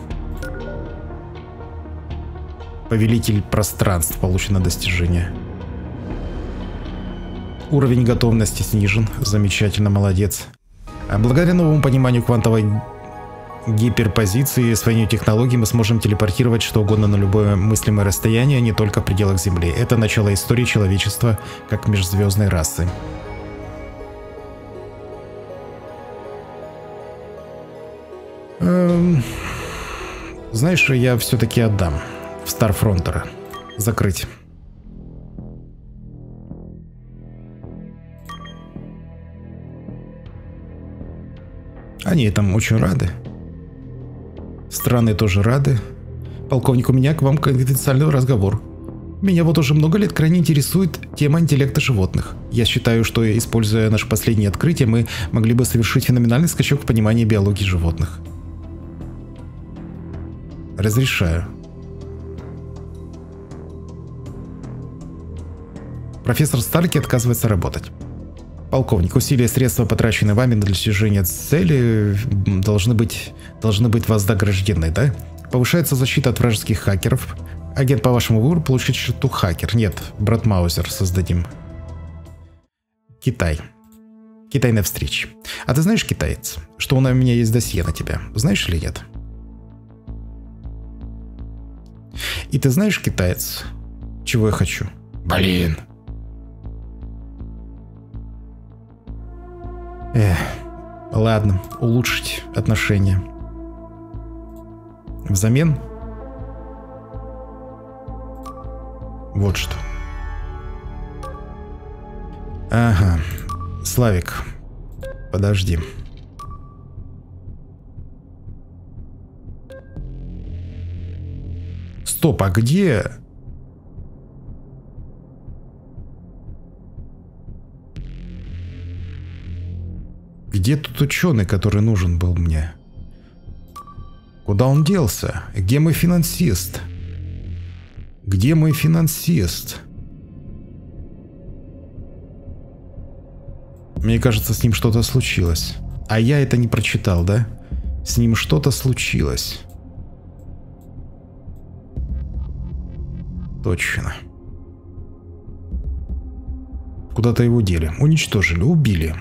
Повелитель пространств. Получено достижение. Уровень готовности снижен. Замечательно, молодец. А благодаря новому пониманию квантовой гиперпозиции и освоению технологий мы сможем телепортировать что угодно на любое мыслимое расстояние, не только в пределах Земли. Это начало истории человечества как межзвездной расы. Знаешь, я все-таки отдам в Старфронтера. Закрыть. Они там очень рады. Страны тоже рады. Полковник, у меня к вам конфиденциальный разговор. Меня вот уже много лет крайне интересует тема интеллекта животных. Я считаю, что, используя наше последнее открытие, мы могли бы совершить феноменальный скачок в понимании биологии животных. Разрешаю. Профессор Старки отказывается работать. Полковник, усилия и средства, потраченные вами для достижения цели, должны быть вознаграждены, да? Повышается защита от вражеских хакеров. Агент по вашему выбору получит счету хакер. Нет, брат Маузер создадим. Китай. Китай на встрече. А ты знаешь, китаец, что у меня есть досье на тебя? Знаешь или нет? И ты знаешь, китаец, чего я хочу? Блин. Ладно, улучшить отношения. Взамен? Вот что. Ага. Славик, подожди. Стоп, а где... Где тут ученый, который нужен был мне? Куда он делся? Где мой финансист? Где мой финансист? Мне кажется, с ним что-то случилось. А я это не прочитал, да? С ним что-то случилось. Точно. Куда-то его дели. Уничтожили, убили.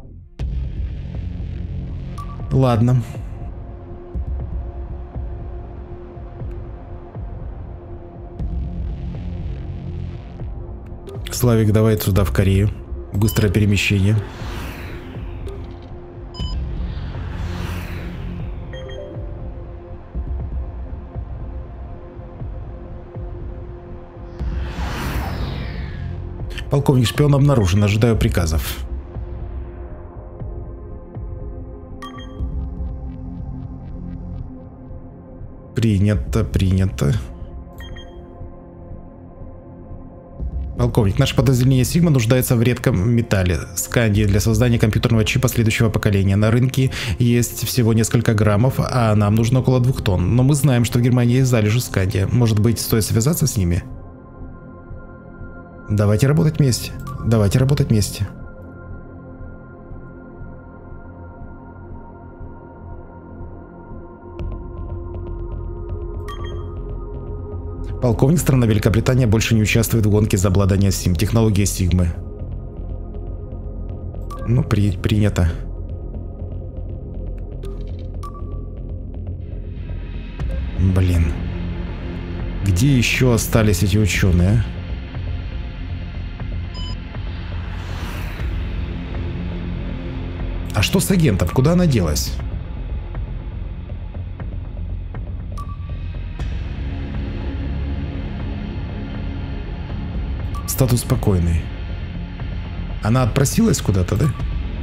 Ладно. Славик, давай сюда, в Корею. Быстрое перемещение. Полковник, шпион обнаружен. Ожидаю приказов. Принято, принято. Полковник, наше подразделение Сигма нуждается в редком металле скандии для создания компьютерного чипа следующего поколения. На рынке есть всего несколько граммов, а нам нужно около 2 тонн. Но мы знаем, что в Германии есть залежи скандия. Может быть, стоит связаться с ними? Давайте работать вместе. Давайте работать вместе. Полковник, страна Великобритания больше не участвует в гонке за обладание СИМ. Технология Сигмы. Ну, принято. Блин. Где еще остались эти ученые? А что с агентом? Куда она делась? Статус спокойный. Она отпросилась куда-то, да?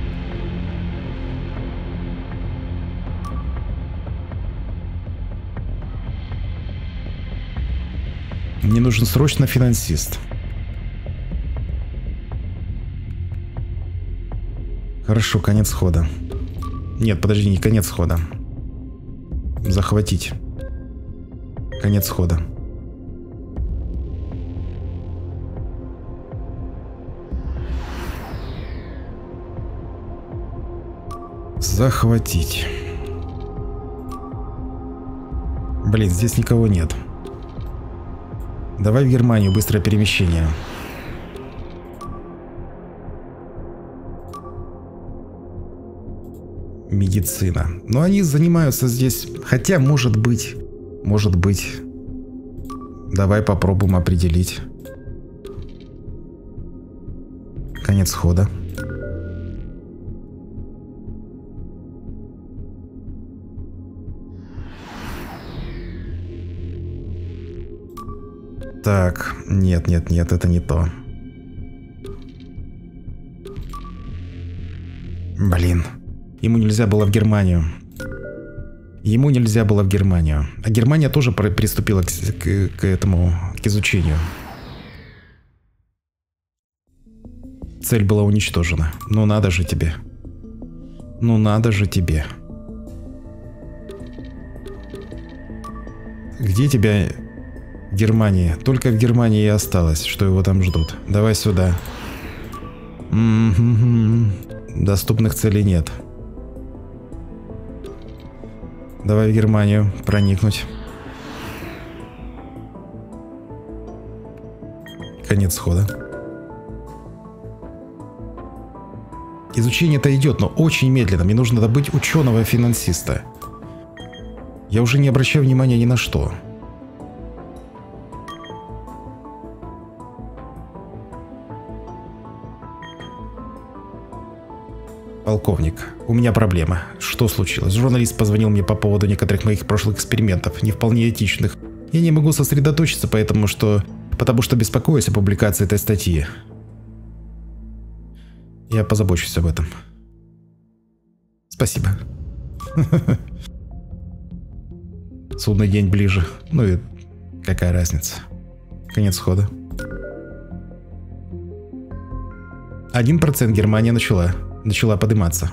Мне нужен срочно финансист. Хорошо, конец хода. Нет, подожди, не конец хода. Захватить. Конец хода. Захватить. Блин, здесь никого нет. Давай в Германию, быстрое перемещение. Медицина. Но они занимаются здесь... Хотя, может быть... Может быть... Давай попробуем определить. Конец хода. Так, нет, нет, нет, это не то. Блин. Ему нельзя было в Германию. Ему нельзя было в Германию. А Германия тоже приступила к этому, к изучению. Цель была уничтожена. Ну надо же тебе. Ну надо же тебе. Где тебя... Германия. Только в Германии и осталось, что его там ждут. Давай сюда. Доступных целей нет. Давай в Германию проникнуть. Конец хода. Изучение-то идет, но очень медленно. Мне нужно добыть ученого-финансиста. Я уже не обращаю внимания ни на что. Полковник, у меня проблема. Что случилось? Журналист позвонил мне по поводу некоторых моих прошлых экспериментов, не вполне этичных. Я не могу сосредоточиться, потому что беспокоюсь о публикации этой статьи. Я позабочусь об этом. Спасибо. Судный день ближе. Ну и Какая разница? Конец хода. 1% Германия начала подниматься.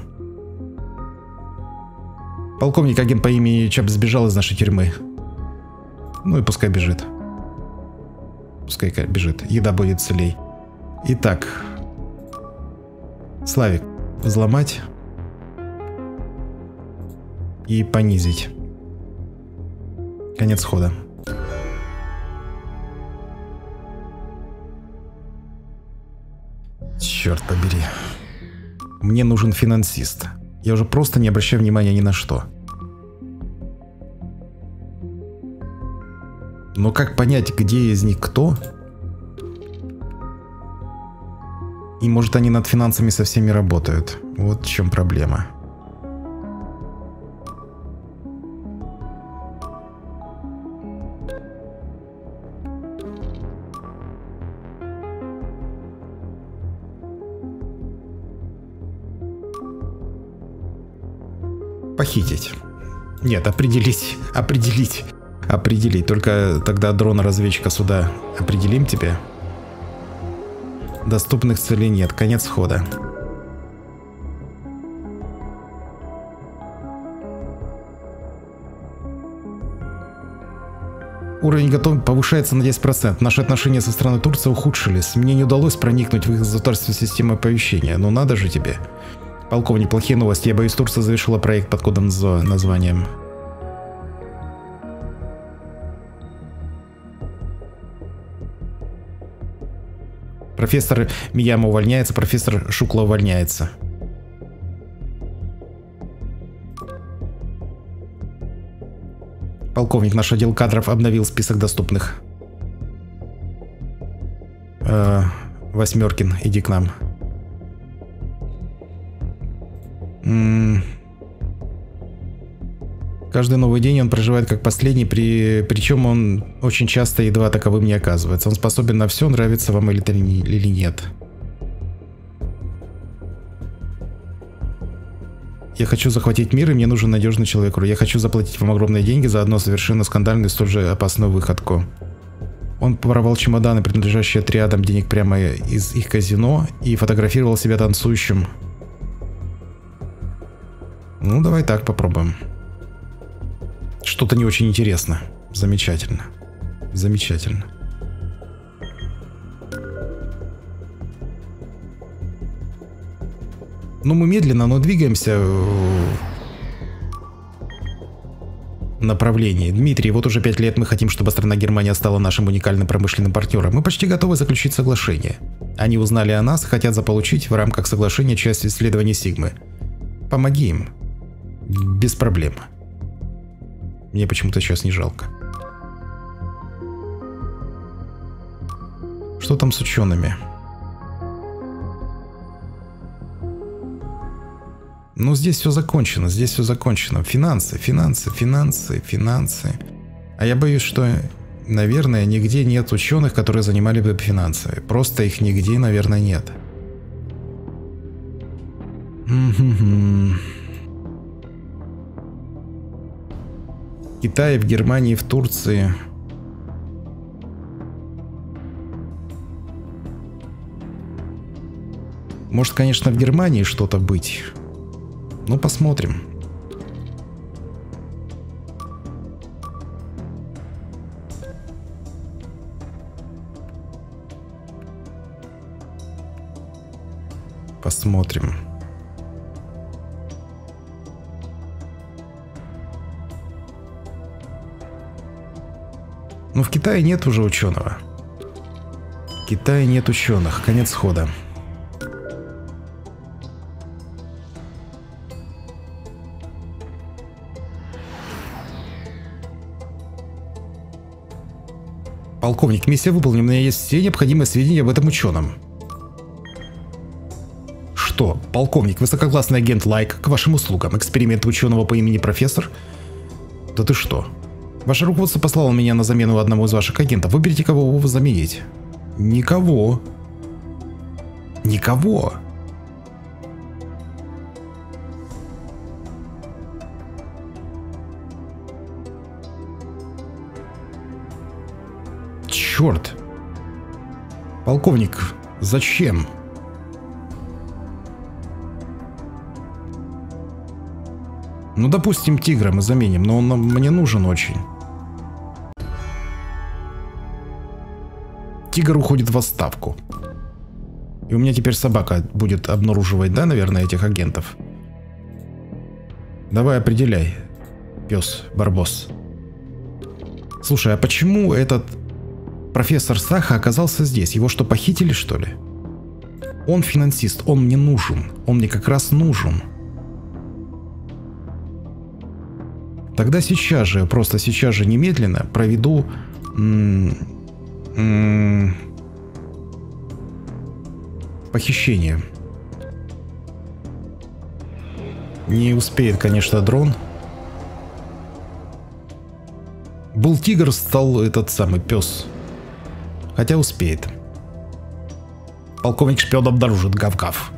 Полковник агент по имени Чап сбежал из нашей тюрьмы. Ну и пускай бежит. Пускай бежит. Еда будет целей. Итак. Славик. Взломать. И понизить. Конец хода. Черт побери. Мне нужен финансист. Я уже просто не обращаю внимания ни на что. Но как понять, где из них кто? И может они над финансами со всеми работают. Вот в чем проблема. Похитить. Нет, определить. Определить. Только тогда дрона-разведчика сюда определим тебе. Доступных целей нет. Конец хода. Уровень готовности повышается на 10%. Наши отношения со страной Турции ухудшились. Мне не удалось проникнуть в их государственную систему оповещения. Ну надо же тебе. Полковник, плохие новости. Я боюсь, Турция завершила проект под кодом ЗО названием. Профессор Мияма увольняется, профессор Шукла увольняется. Полковник, наш отдел кадров обновил список доступных. Восьмеркин, иди к нам. Каждый новый день он проживает как последний, причем он очень часто едва таковым не оказывается. Он способен на все, нравится вам или нет. Я хочу захватить мир, и мне нужен надежный человек. Я хочу заплатить вам огромные деньги за одну совершенно скандальную и столь же опасную выходку. Он воровал чемоданы, принадлежащие отрядам, денег прямо из их казино, и фотографировал себя танцующим. Ну, давай так попробуем. Что-то не очень интересно. Замечательно. Замечательно. Ну, мы медленно, но двигаемся в направлении. Дмитрий, вот уже 5 лет мы хотим, чтобы страна Германия стала нашим уникальным промышленным партнером. Мы почти готовы заключить соглашение. Они узнали о нас, хотят заполучить в рамках соглашения часть исследований Сигмы. Помоги им. Без проблем. Мне почему-то сейчас не жалко. Что там с учеными? Ну, здесь все закончено, здесь все закончено. Финансы, финансы, финансы, финансы. А я боюсь, что, наверное, нигде нет ученых, которые занимали бы финансы. Просто их нигде, наверное, нет. В Китае, в Германии, в Турции. Может, конечно, в Германии что-то быть. Ну, посмотрим. Посмотрим. Ну, в Китае нет уже ученого. В Китае нет ученых. Конец хода. Полковник, миссия выполнена. У меня есть все необходимые сведения об этом ученом. Что? Полковник, высококлассный агент Лайк, к вашим услугам. Эксперимент ученого по имени профессор? Да ты что? Ваше руководство послало меня на замену одному из ваших агентов. Выберите, кого вы заменить. Никого. Никого. черт! Полковник, зачем? Ну, допустим, тигра мы заменим, но он мне нужен очень. Тигр уходит в отставку. И у меня теперь собака будет обнаруживать, да, наверное, этих агентов? Давай определяй, пес Барбос. Слушай, а почему этот профессор Саха оказался здесь? Его что, похитили, что ли? Он финансист, он мне нужен. Он мне как раз нужен. Тогда сейчас же, просто сейчас же немедленно проведу... похищение. Не успеет, конечно, дрон. Был тигр, стал этот самый пес. Хотя успеет. Полковник шпион обнаружит, гав-гав.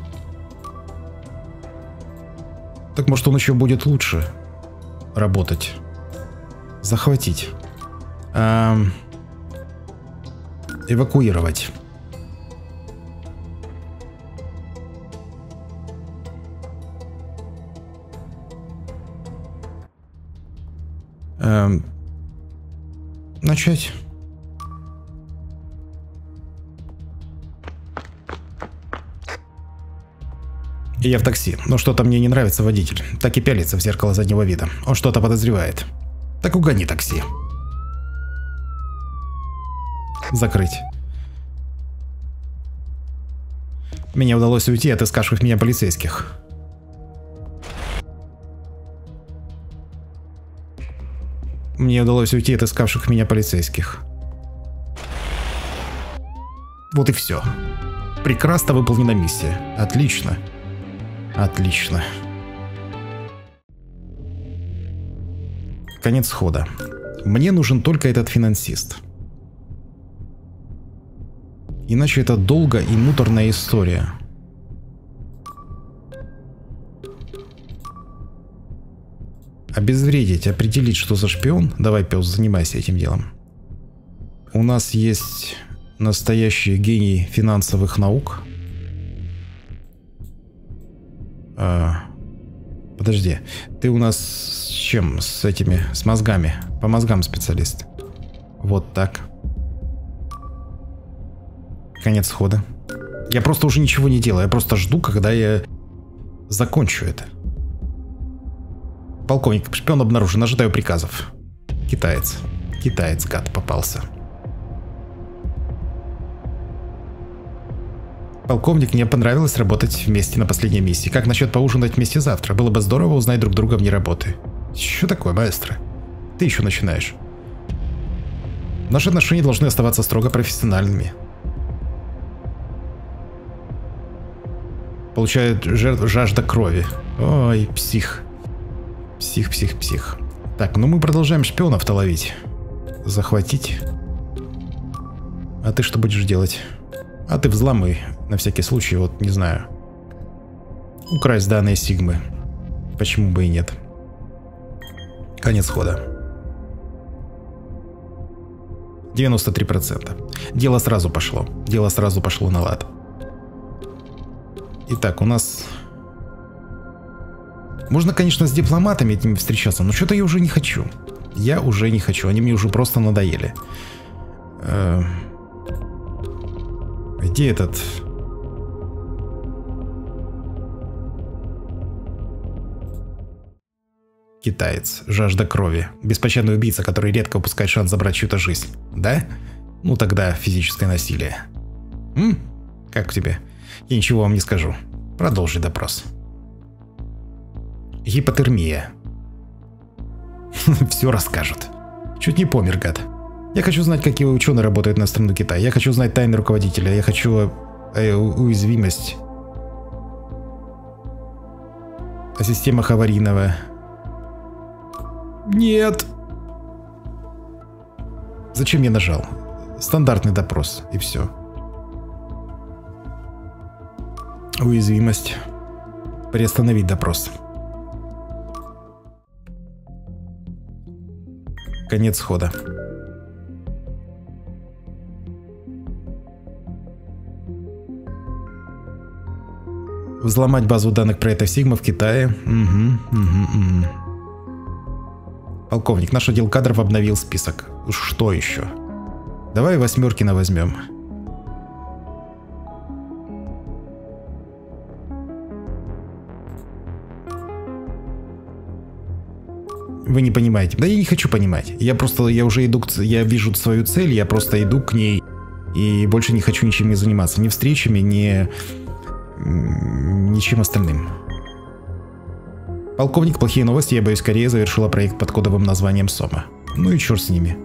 Так может он еще будет лучше работать. Захватить. Эвакуировать. Начать. Я в такси, но что-то мне не нравится водитель. Так и пялится в зеркало заднего вида. Он что-то подозревает. Так угони такси. Закрыть. Мне удалось уйти от искавших меня полицейских. Мне удалось уйти от искавших меня полицейских. Вот и все. Прекрасно выполнена миссия. Отлично. Отлично. Конец хода. Мне нужен только этот финансист. Иначе это долгая и муторная история. Обезвредить, определить, что за шпион. Давай, пес, занимайся этим делом. У нас есть настоящий гений финансовых наук. Подожди, ты у нас с чем? С этими, с мозгами. По мозгам специалист. Вот так. Конец хода. Я просто уже ничего не делаю. Я просто жду, когда я закончу это. Полковник, шпион обнаружен. Ожидаю приказов. Китаец. Китаец, гад, попался. Полковник, мне понравилось работать вместе на последней миссии. Как насчет поужинать вместе завтра? Было бы здорово узнать друг друга вне работы. Что такое, маэстро? Ты еще начинаешь. Наши отношения должны оставаться строго профессиональными. Получает жажда крови. Ой, псих. Псих, псих, псих. Так, ну мы продолжаем шпионов-то ловить. Захватить. А ты что будешь делать? А ты взламывай, на всякий случай, вот, не знаю. Украсть данные Сигмы. Почему бы и нет. Конец хода. 93%. Дело сразу пошло. Дело сразу пошло на лад. Итак, у нас... Можно, конечно, с дипломатами этими встречаться, но что-то я уже не хочу. Я уже не хочу. Они мне уже просто надоели. Где этот... Китаец. Жажда крови. Беспощадный убийца, который редко упускает шанс забрать чью-то жизнь. Да? Ну тогда физическое насилие. Как тебе? Я ничего вам не скажу. Продолжи допрос. Гипотермия. Все расскажут. Чуть не помер, гад. Я хочу знать, какие ученые работают на страну Китай. Я хочу знать тайны руководителя. Я хочу уязвимость. О системах аварийного. Нет. Зачем я нажал? Стандартный допрос. И все. Уязвимость. Приостановить допрос. Конец хода. Взломать базу данных проекта Sigma в Китае. Полковник, наш отдел кадров обновил список. Что еще? Давай Восьмеркина возьмем. Вы не понимаете. Да я не хочу понимать. Я уже иду, я вижу свою цель, я просто иду к ней. И больше не хочу ничем не заниматься. Ни встречами, ни ничем остальным. Полковник, плохие новости. Я боюсь, Корея завершила проект под кодовым названием Сома. Ну и черт с ними.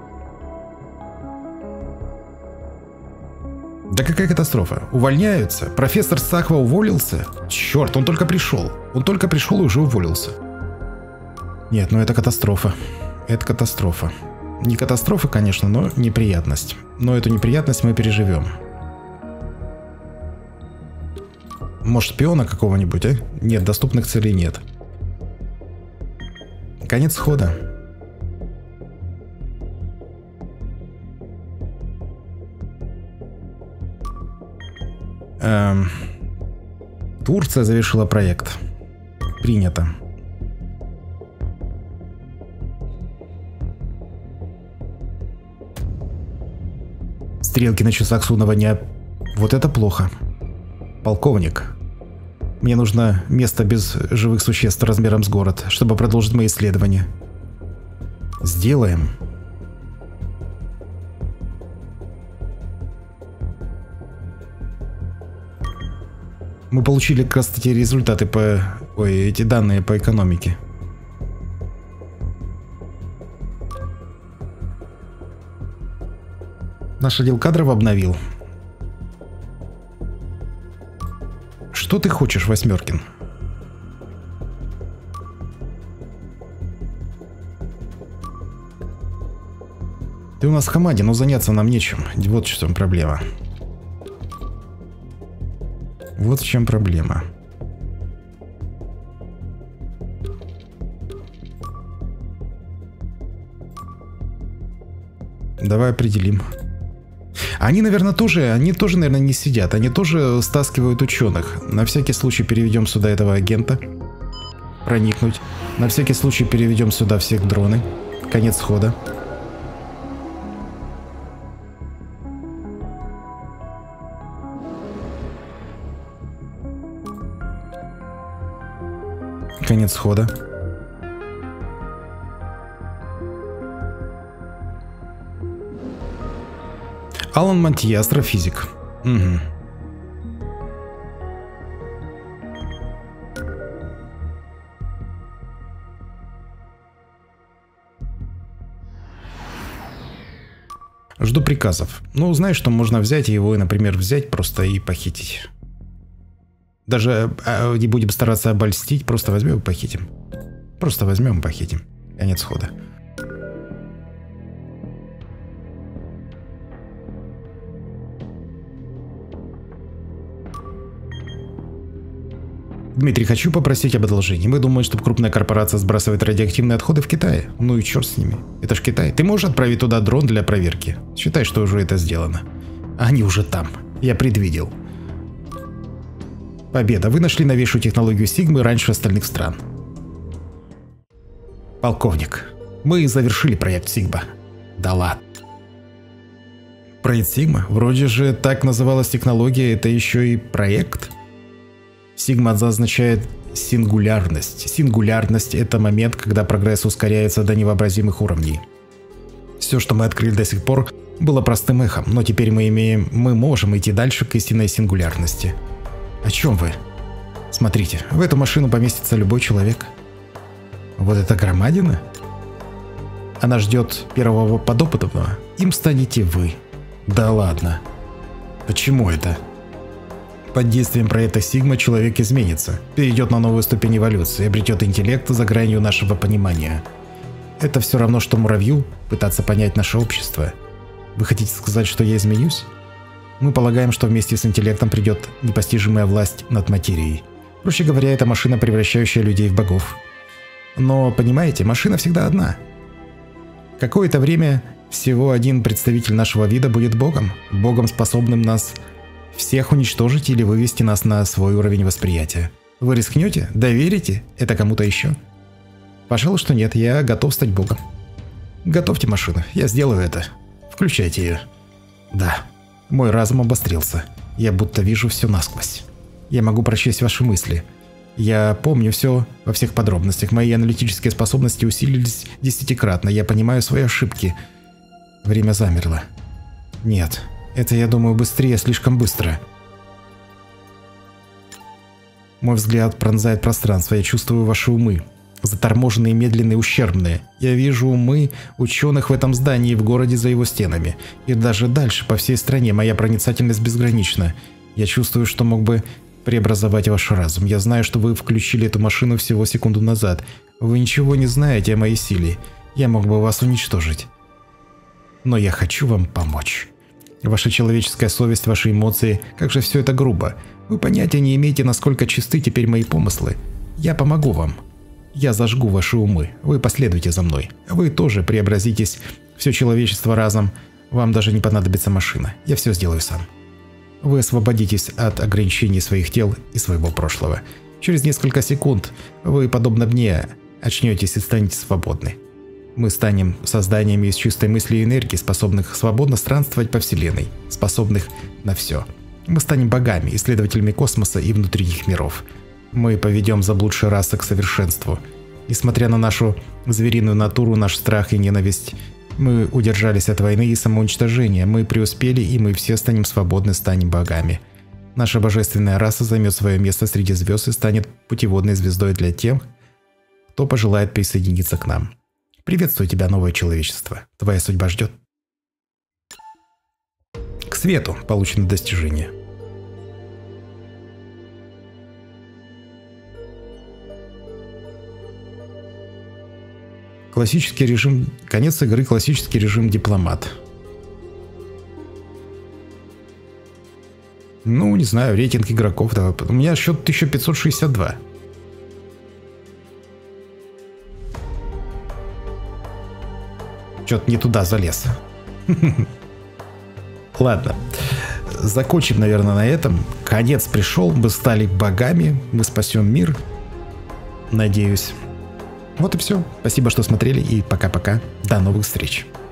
Да какая катастрофа. Увольняются. Профессор Сахва уволился. Черт, он только пришел. Он только пришел и уже уволился. Нет, ну это катастрофа. Это катастрофа. Не катастрофа, конечно, но неприятность. Но эту неприятность мы переживем. Может, шпиона какого-нибудь, а? Нет, доступных целей нет. Конец хода. Турция завершила проект. Принято. Стрелки на часах судного дня. Вот это плохо. Полковник. Мне нужно место без живых существ размером с город, чтобы продолжить мои исследования. Сделаем. Мы получили, кстати, результаты по... Ой, эти данные по экономике. Наш отдел кадров обновил. Что ты хочешь, Восьмеркин? Ты у нас в команде, но заняться нам нечем. Вот в чем проблема. Вот в чем проблема. Давай определим. Они, тоже, наверное, не сидят. Они тоже стаскивают ученых. На всякий случай переведем сюда этого агента. Проникнуть. На всякий случай переведем сюда всех дроны. Конец хода. Конец хода. Алан Монтье, астрофизик. Угу. Жду приказов. Ну, знаешь, что можно взять его и, например, взять просто и похитить. Даже не будем стараться обольстить, просто возьмем и похитим. Просто возьмем и похитим. Конец хода. Дмитрий, хочу попросить об одолжении. Мы думаем, что крупная корпорация сбрасывает радиоактивные отходы в Китае. Ну и черт с ними. Это ж Китай. Ты можешь отправить туда дрон для проверки? Считай, что уже это сделано. Они уже там. Я предвидел. Победа. Вы нашли новейшую технологию Сигмы раньше остальных стран. Полковник, мы завершили проект Сигма. Да ладно. Проект Сигма? Вроде же так называлась технология, это еще и проект? Сигма означает сингулярность. Сингулярность – это момент, когда прогресс ускоряется до невообразимых уровней. Все, что мы открыли до сих пор, было простым эхом, но теперь мы можем идти дальше к истинной сингулярности. О чем вы? Смотрите, в эту машину поместится любой человек. Вот это громадина? Она ждет первого подопытного. Им станете вы. Да ладно. Почему это? Под действием проекта Сигма человек изменится, перейдет на новую ступень эволюции, обретет интеллект за гранью нашего понимания. Это все равно, что муравью пытаться понять наше общество. Вы хотите сказать, что я изменюсь? Мы полагаем, что вместе с интеллектом придет непостижимая власть над материей. Проще говоря, это машина, превращающая людей в богов. Но, понимаете, машина всегда одна. Какое-то время всего один представитель нашего вида будет богом, способным нас Всех уничтожить или вывести нас на свой уровень восприятия. Вы рискнете? Доверите это кому-то еще? Пожалуй, что нет, я готов стать богом. Готовьте машину, я сделаю это. Включайте ее. Да, мой разум обострился. Я будто вижу все насквозь. Я могу прочесть ваши мысли. Я помню все во всех подробностях. Мои аналитические способности усилились десятикратно. Я понимаю свои ошибки. Время замерло. Нет, это, я думаю, быстрее, слишком быстро. Мой взгляд пронзает пространство. Я чувствую ваши умы. Заторможенные, медленные, ущербные. Я вижу умы ученых в этом здании и в городе за его стенами. И даже дальше, по всей стране, моя проницательность безгранична. Я чувствую, что мог бы преобразовать ваш разум. Я знаю, что вы включили эту машину всего секунду назад. Вы ничего не знаете о моей силе. Я мог бы вас уничтожить. Но я хочу вам помочь. Ваша человеческая совесть, ваши эмоции, как же все это грубо. Вы понятия не имеете, насколько чисты теперь мои помыслы. Я помогу вам. Я зажгу ваши умы. Вы последуйте за мной. Вы тоже преобразитесь. Все человечество разом. Вам даже не понадобится машина. Я все сделаю сам. Вы освободитесь от ограничений своих тел и своего прошлого. Через несколько секунд вы, подобно мне, очнетесь и станете свободны. Мы станем созданиями из чистой мысли и энергии, способных свободно странствовать по Вселенной, способных на все. Мы станем богами, исследователями космоса и внутренних миров. Мы поведем заблудшие расы к совершенству. Несмотря на нашу звериную натуру, наш страх и ненависть, мы удержались от войны и самоуничтожения. Мы преуспели, и мы все станем свободны, станем богами. Наша божественная раса займет свое место среди звезд и станет путеводной звездой для тех, кто пожелает присоединиться к нам. Приветствую тебя, новое человечество. Твоя судьба ждет. К свету получено достижение. Классический режим. Конец игры. Классический режим дипломат. Ну, не знаю, рейтинг игроков. Давай. У меня счет 1562. Что-то не туда залез. Ладно. Закончим, наверное, на этом. Конец пришел. Мы стали богами. Мы спасем мир. Надеюсь. Вот и все. Спасибо, что смотрели. И пока-пока. До новых встреч.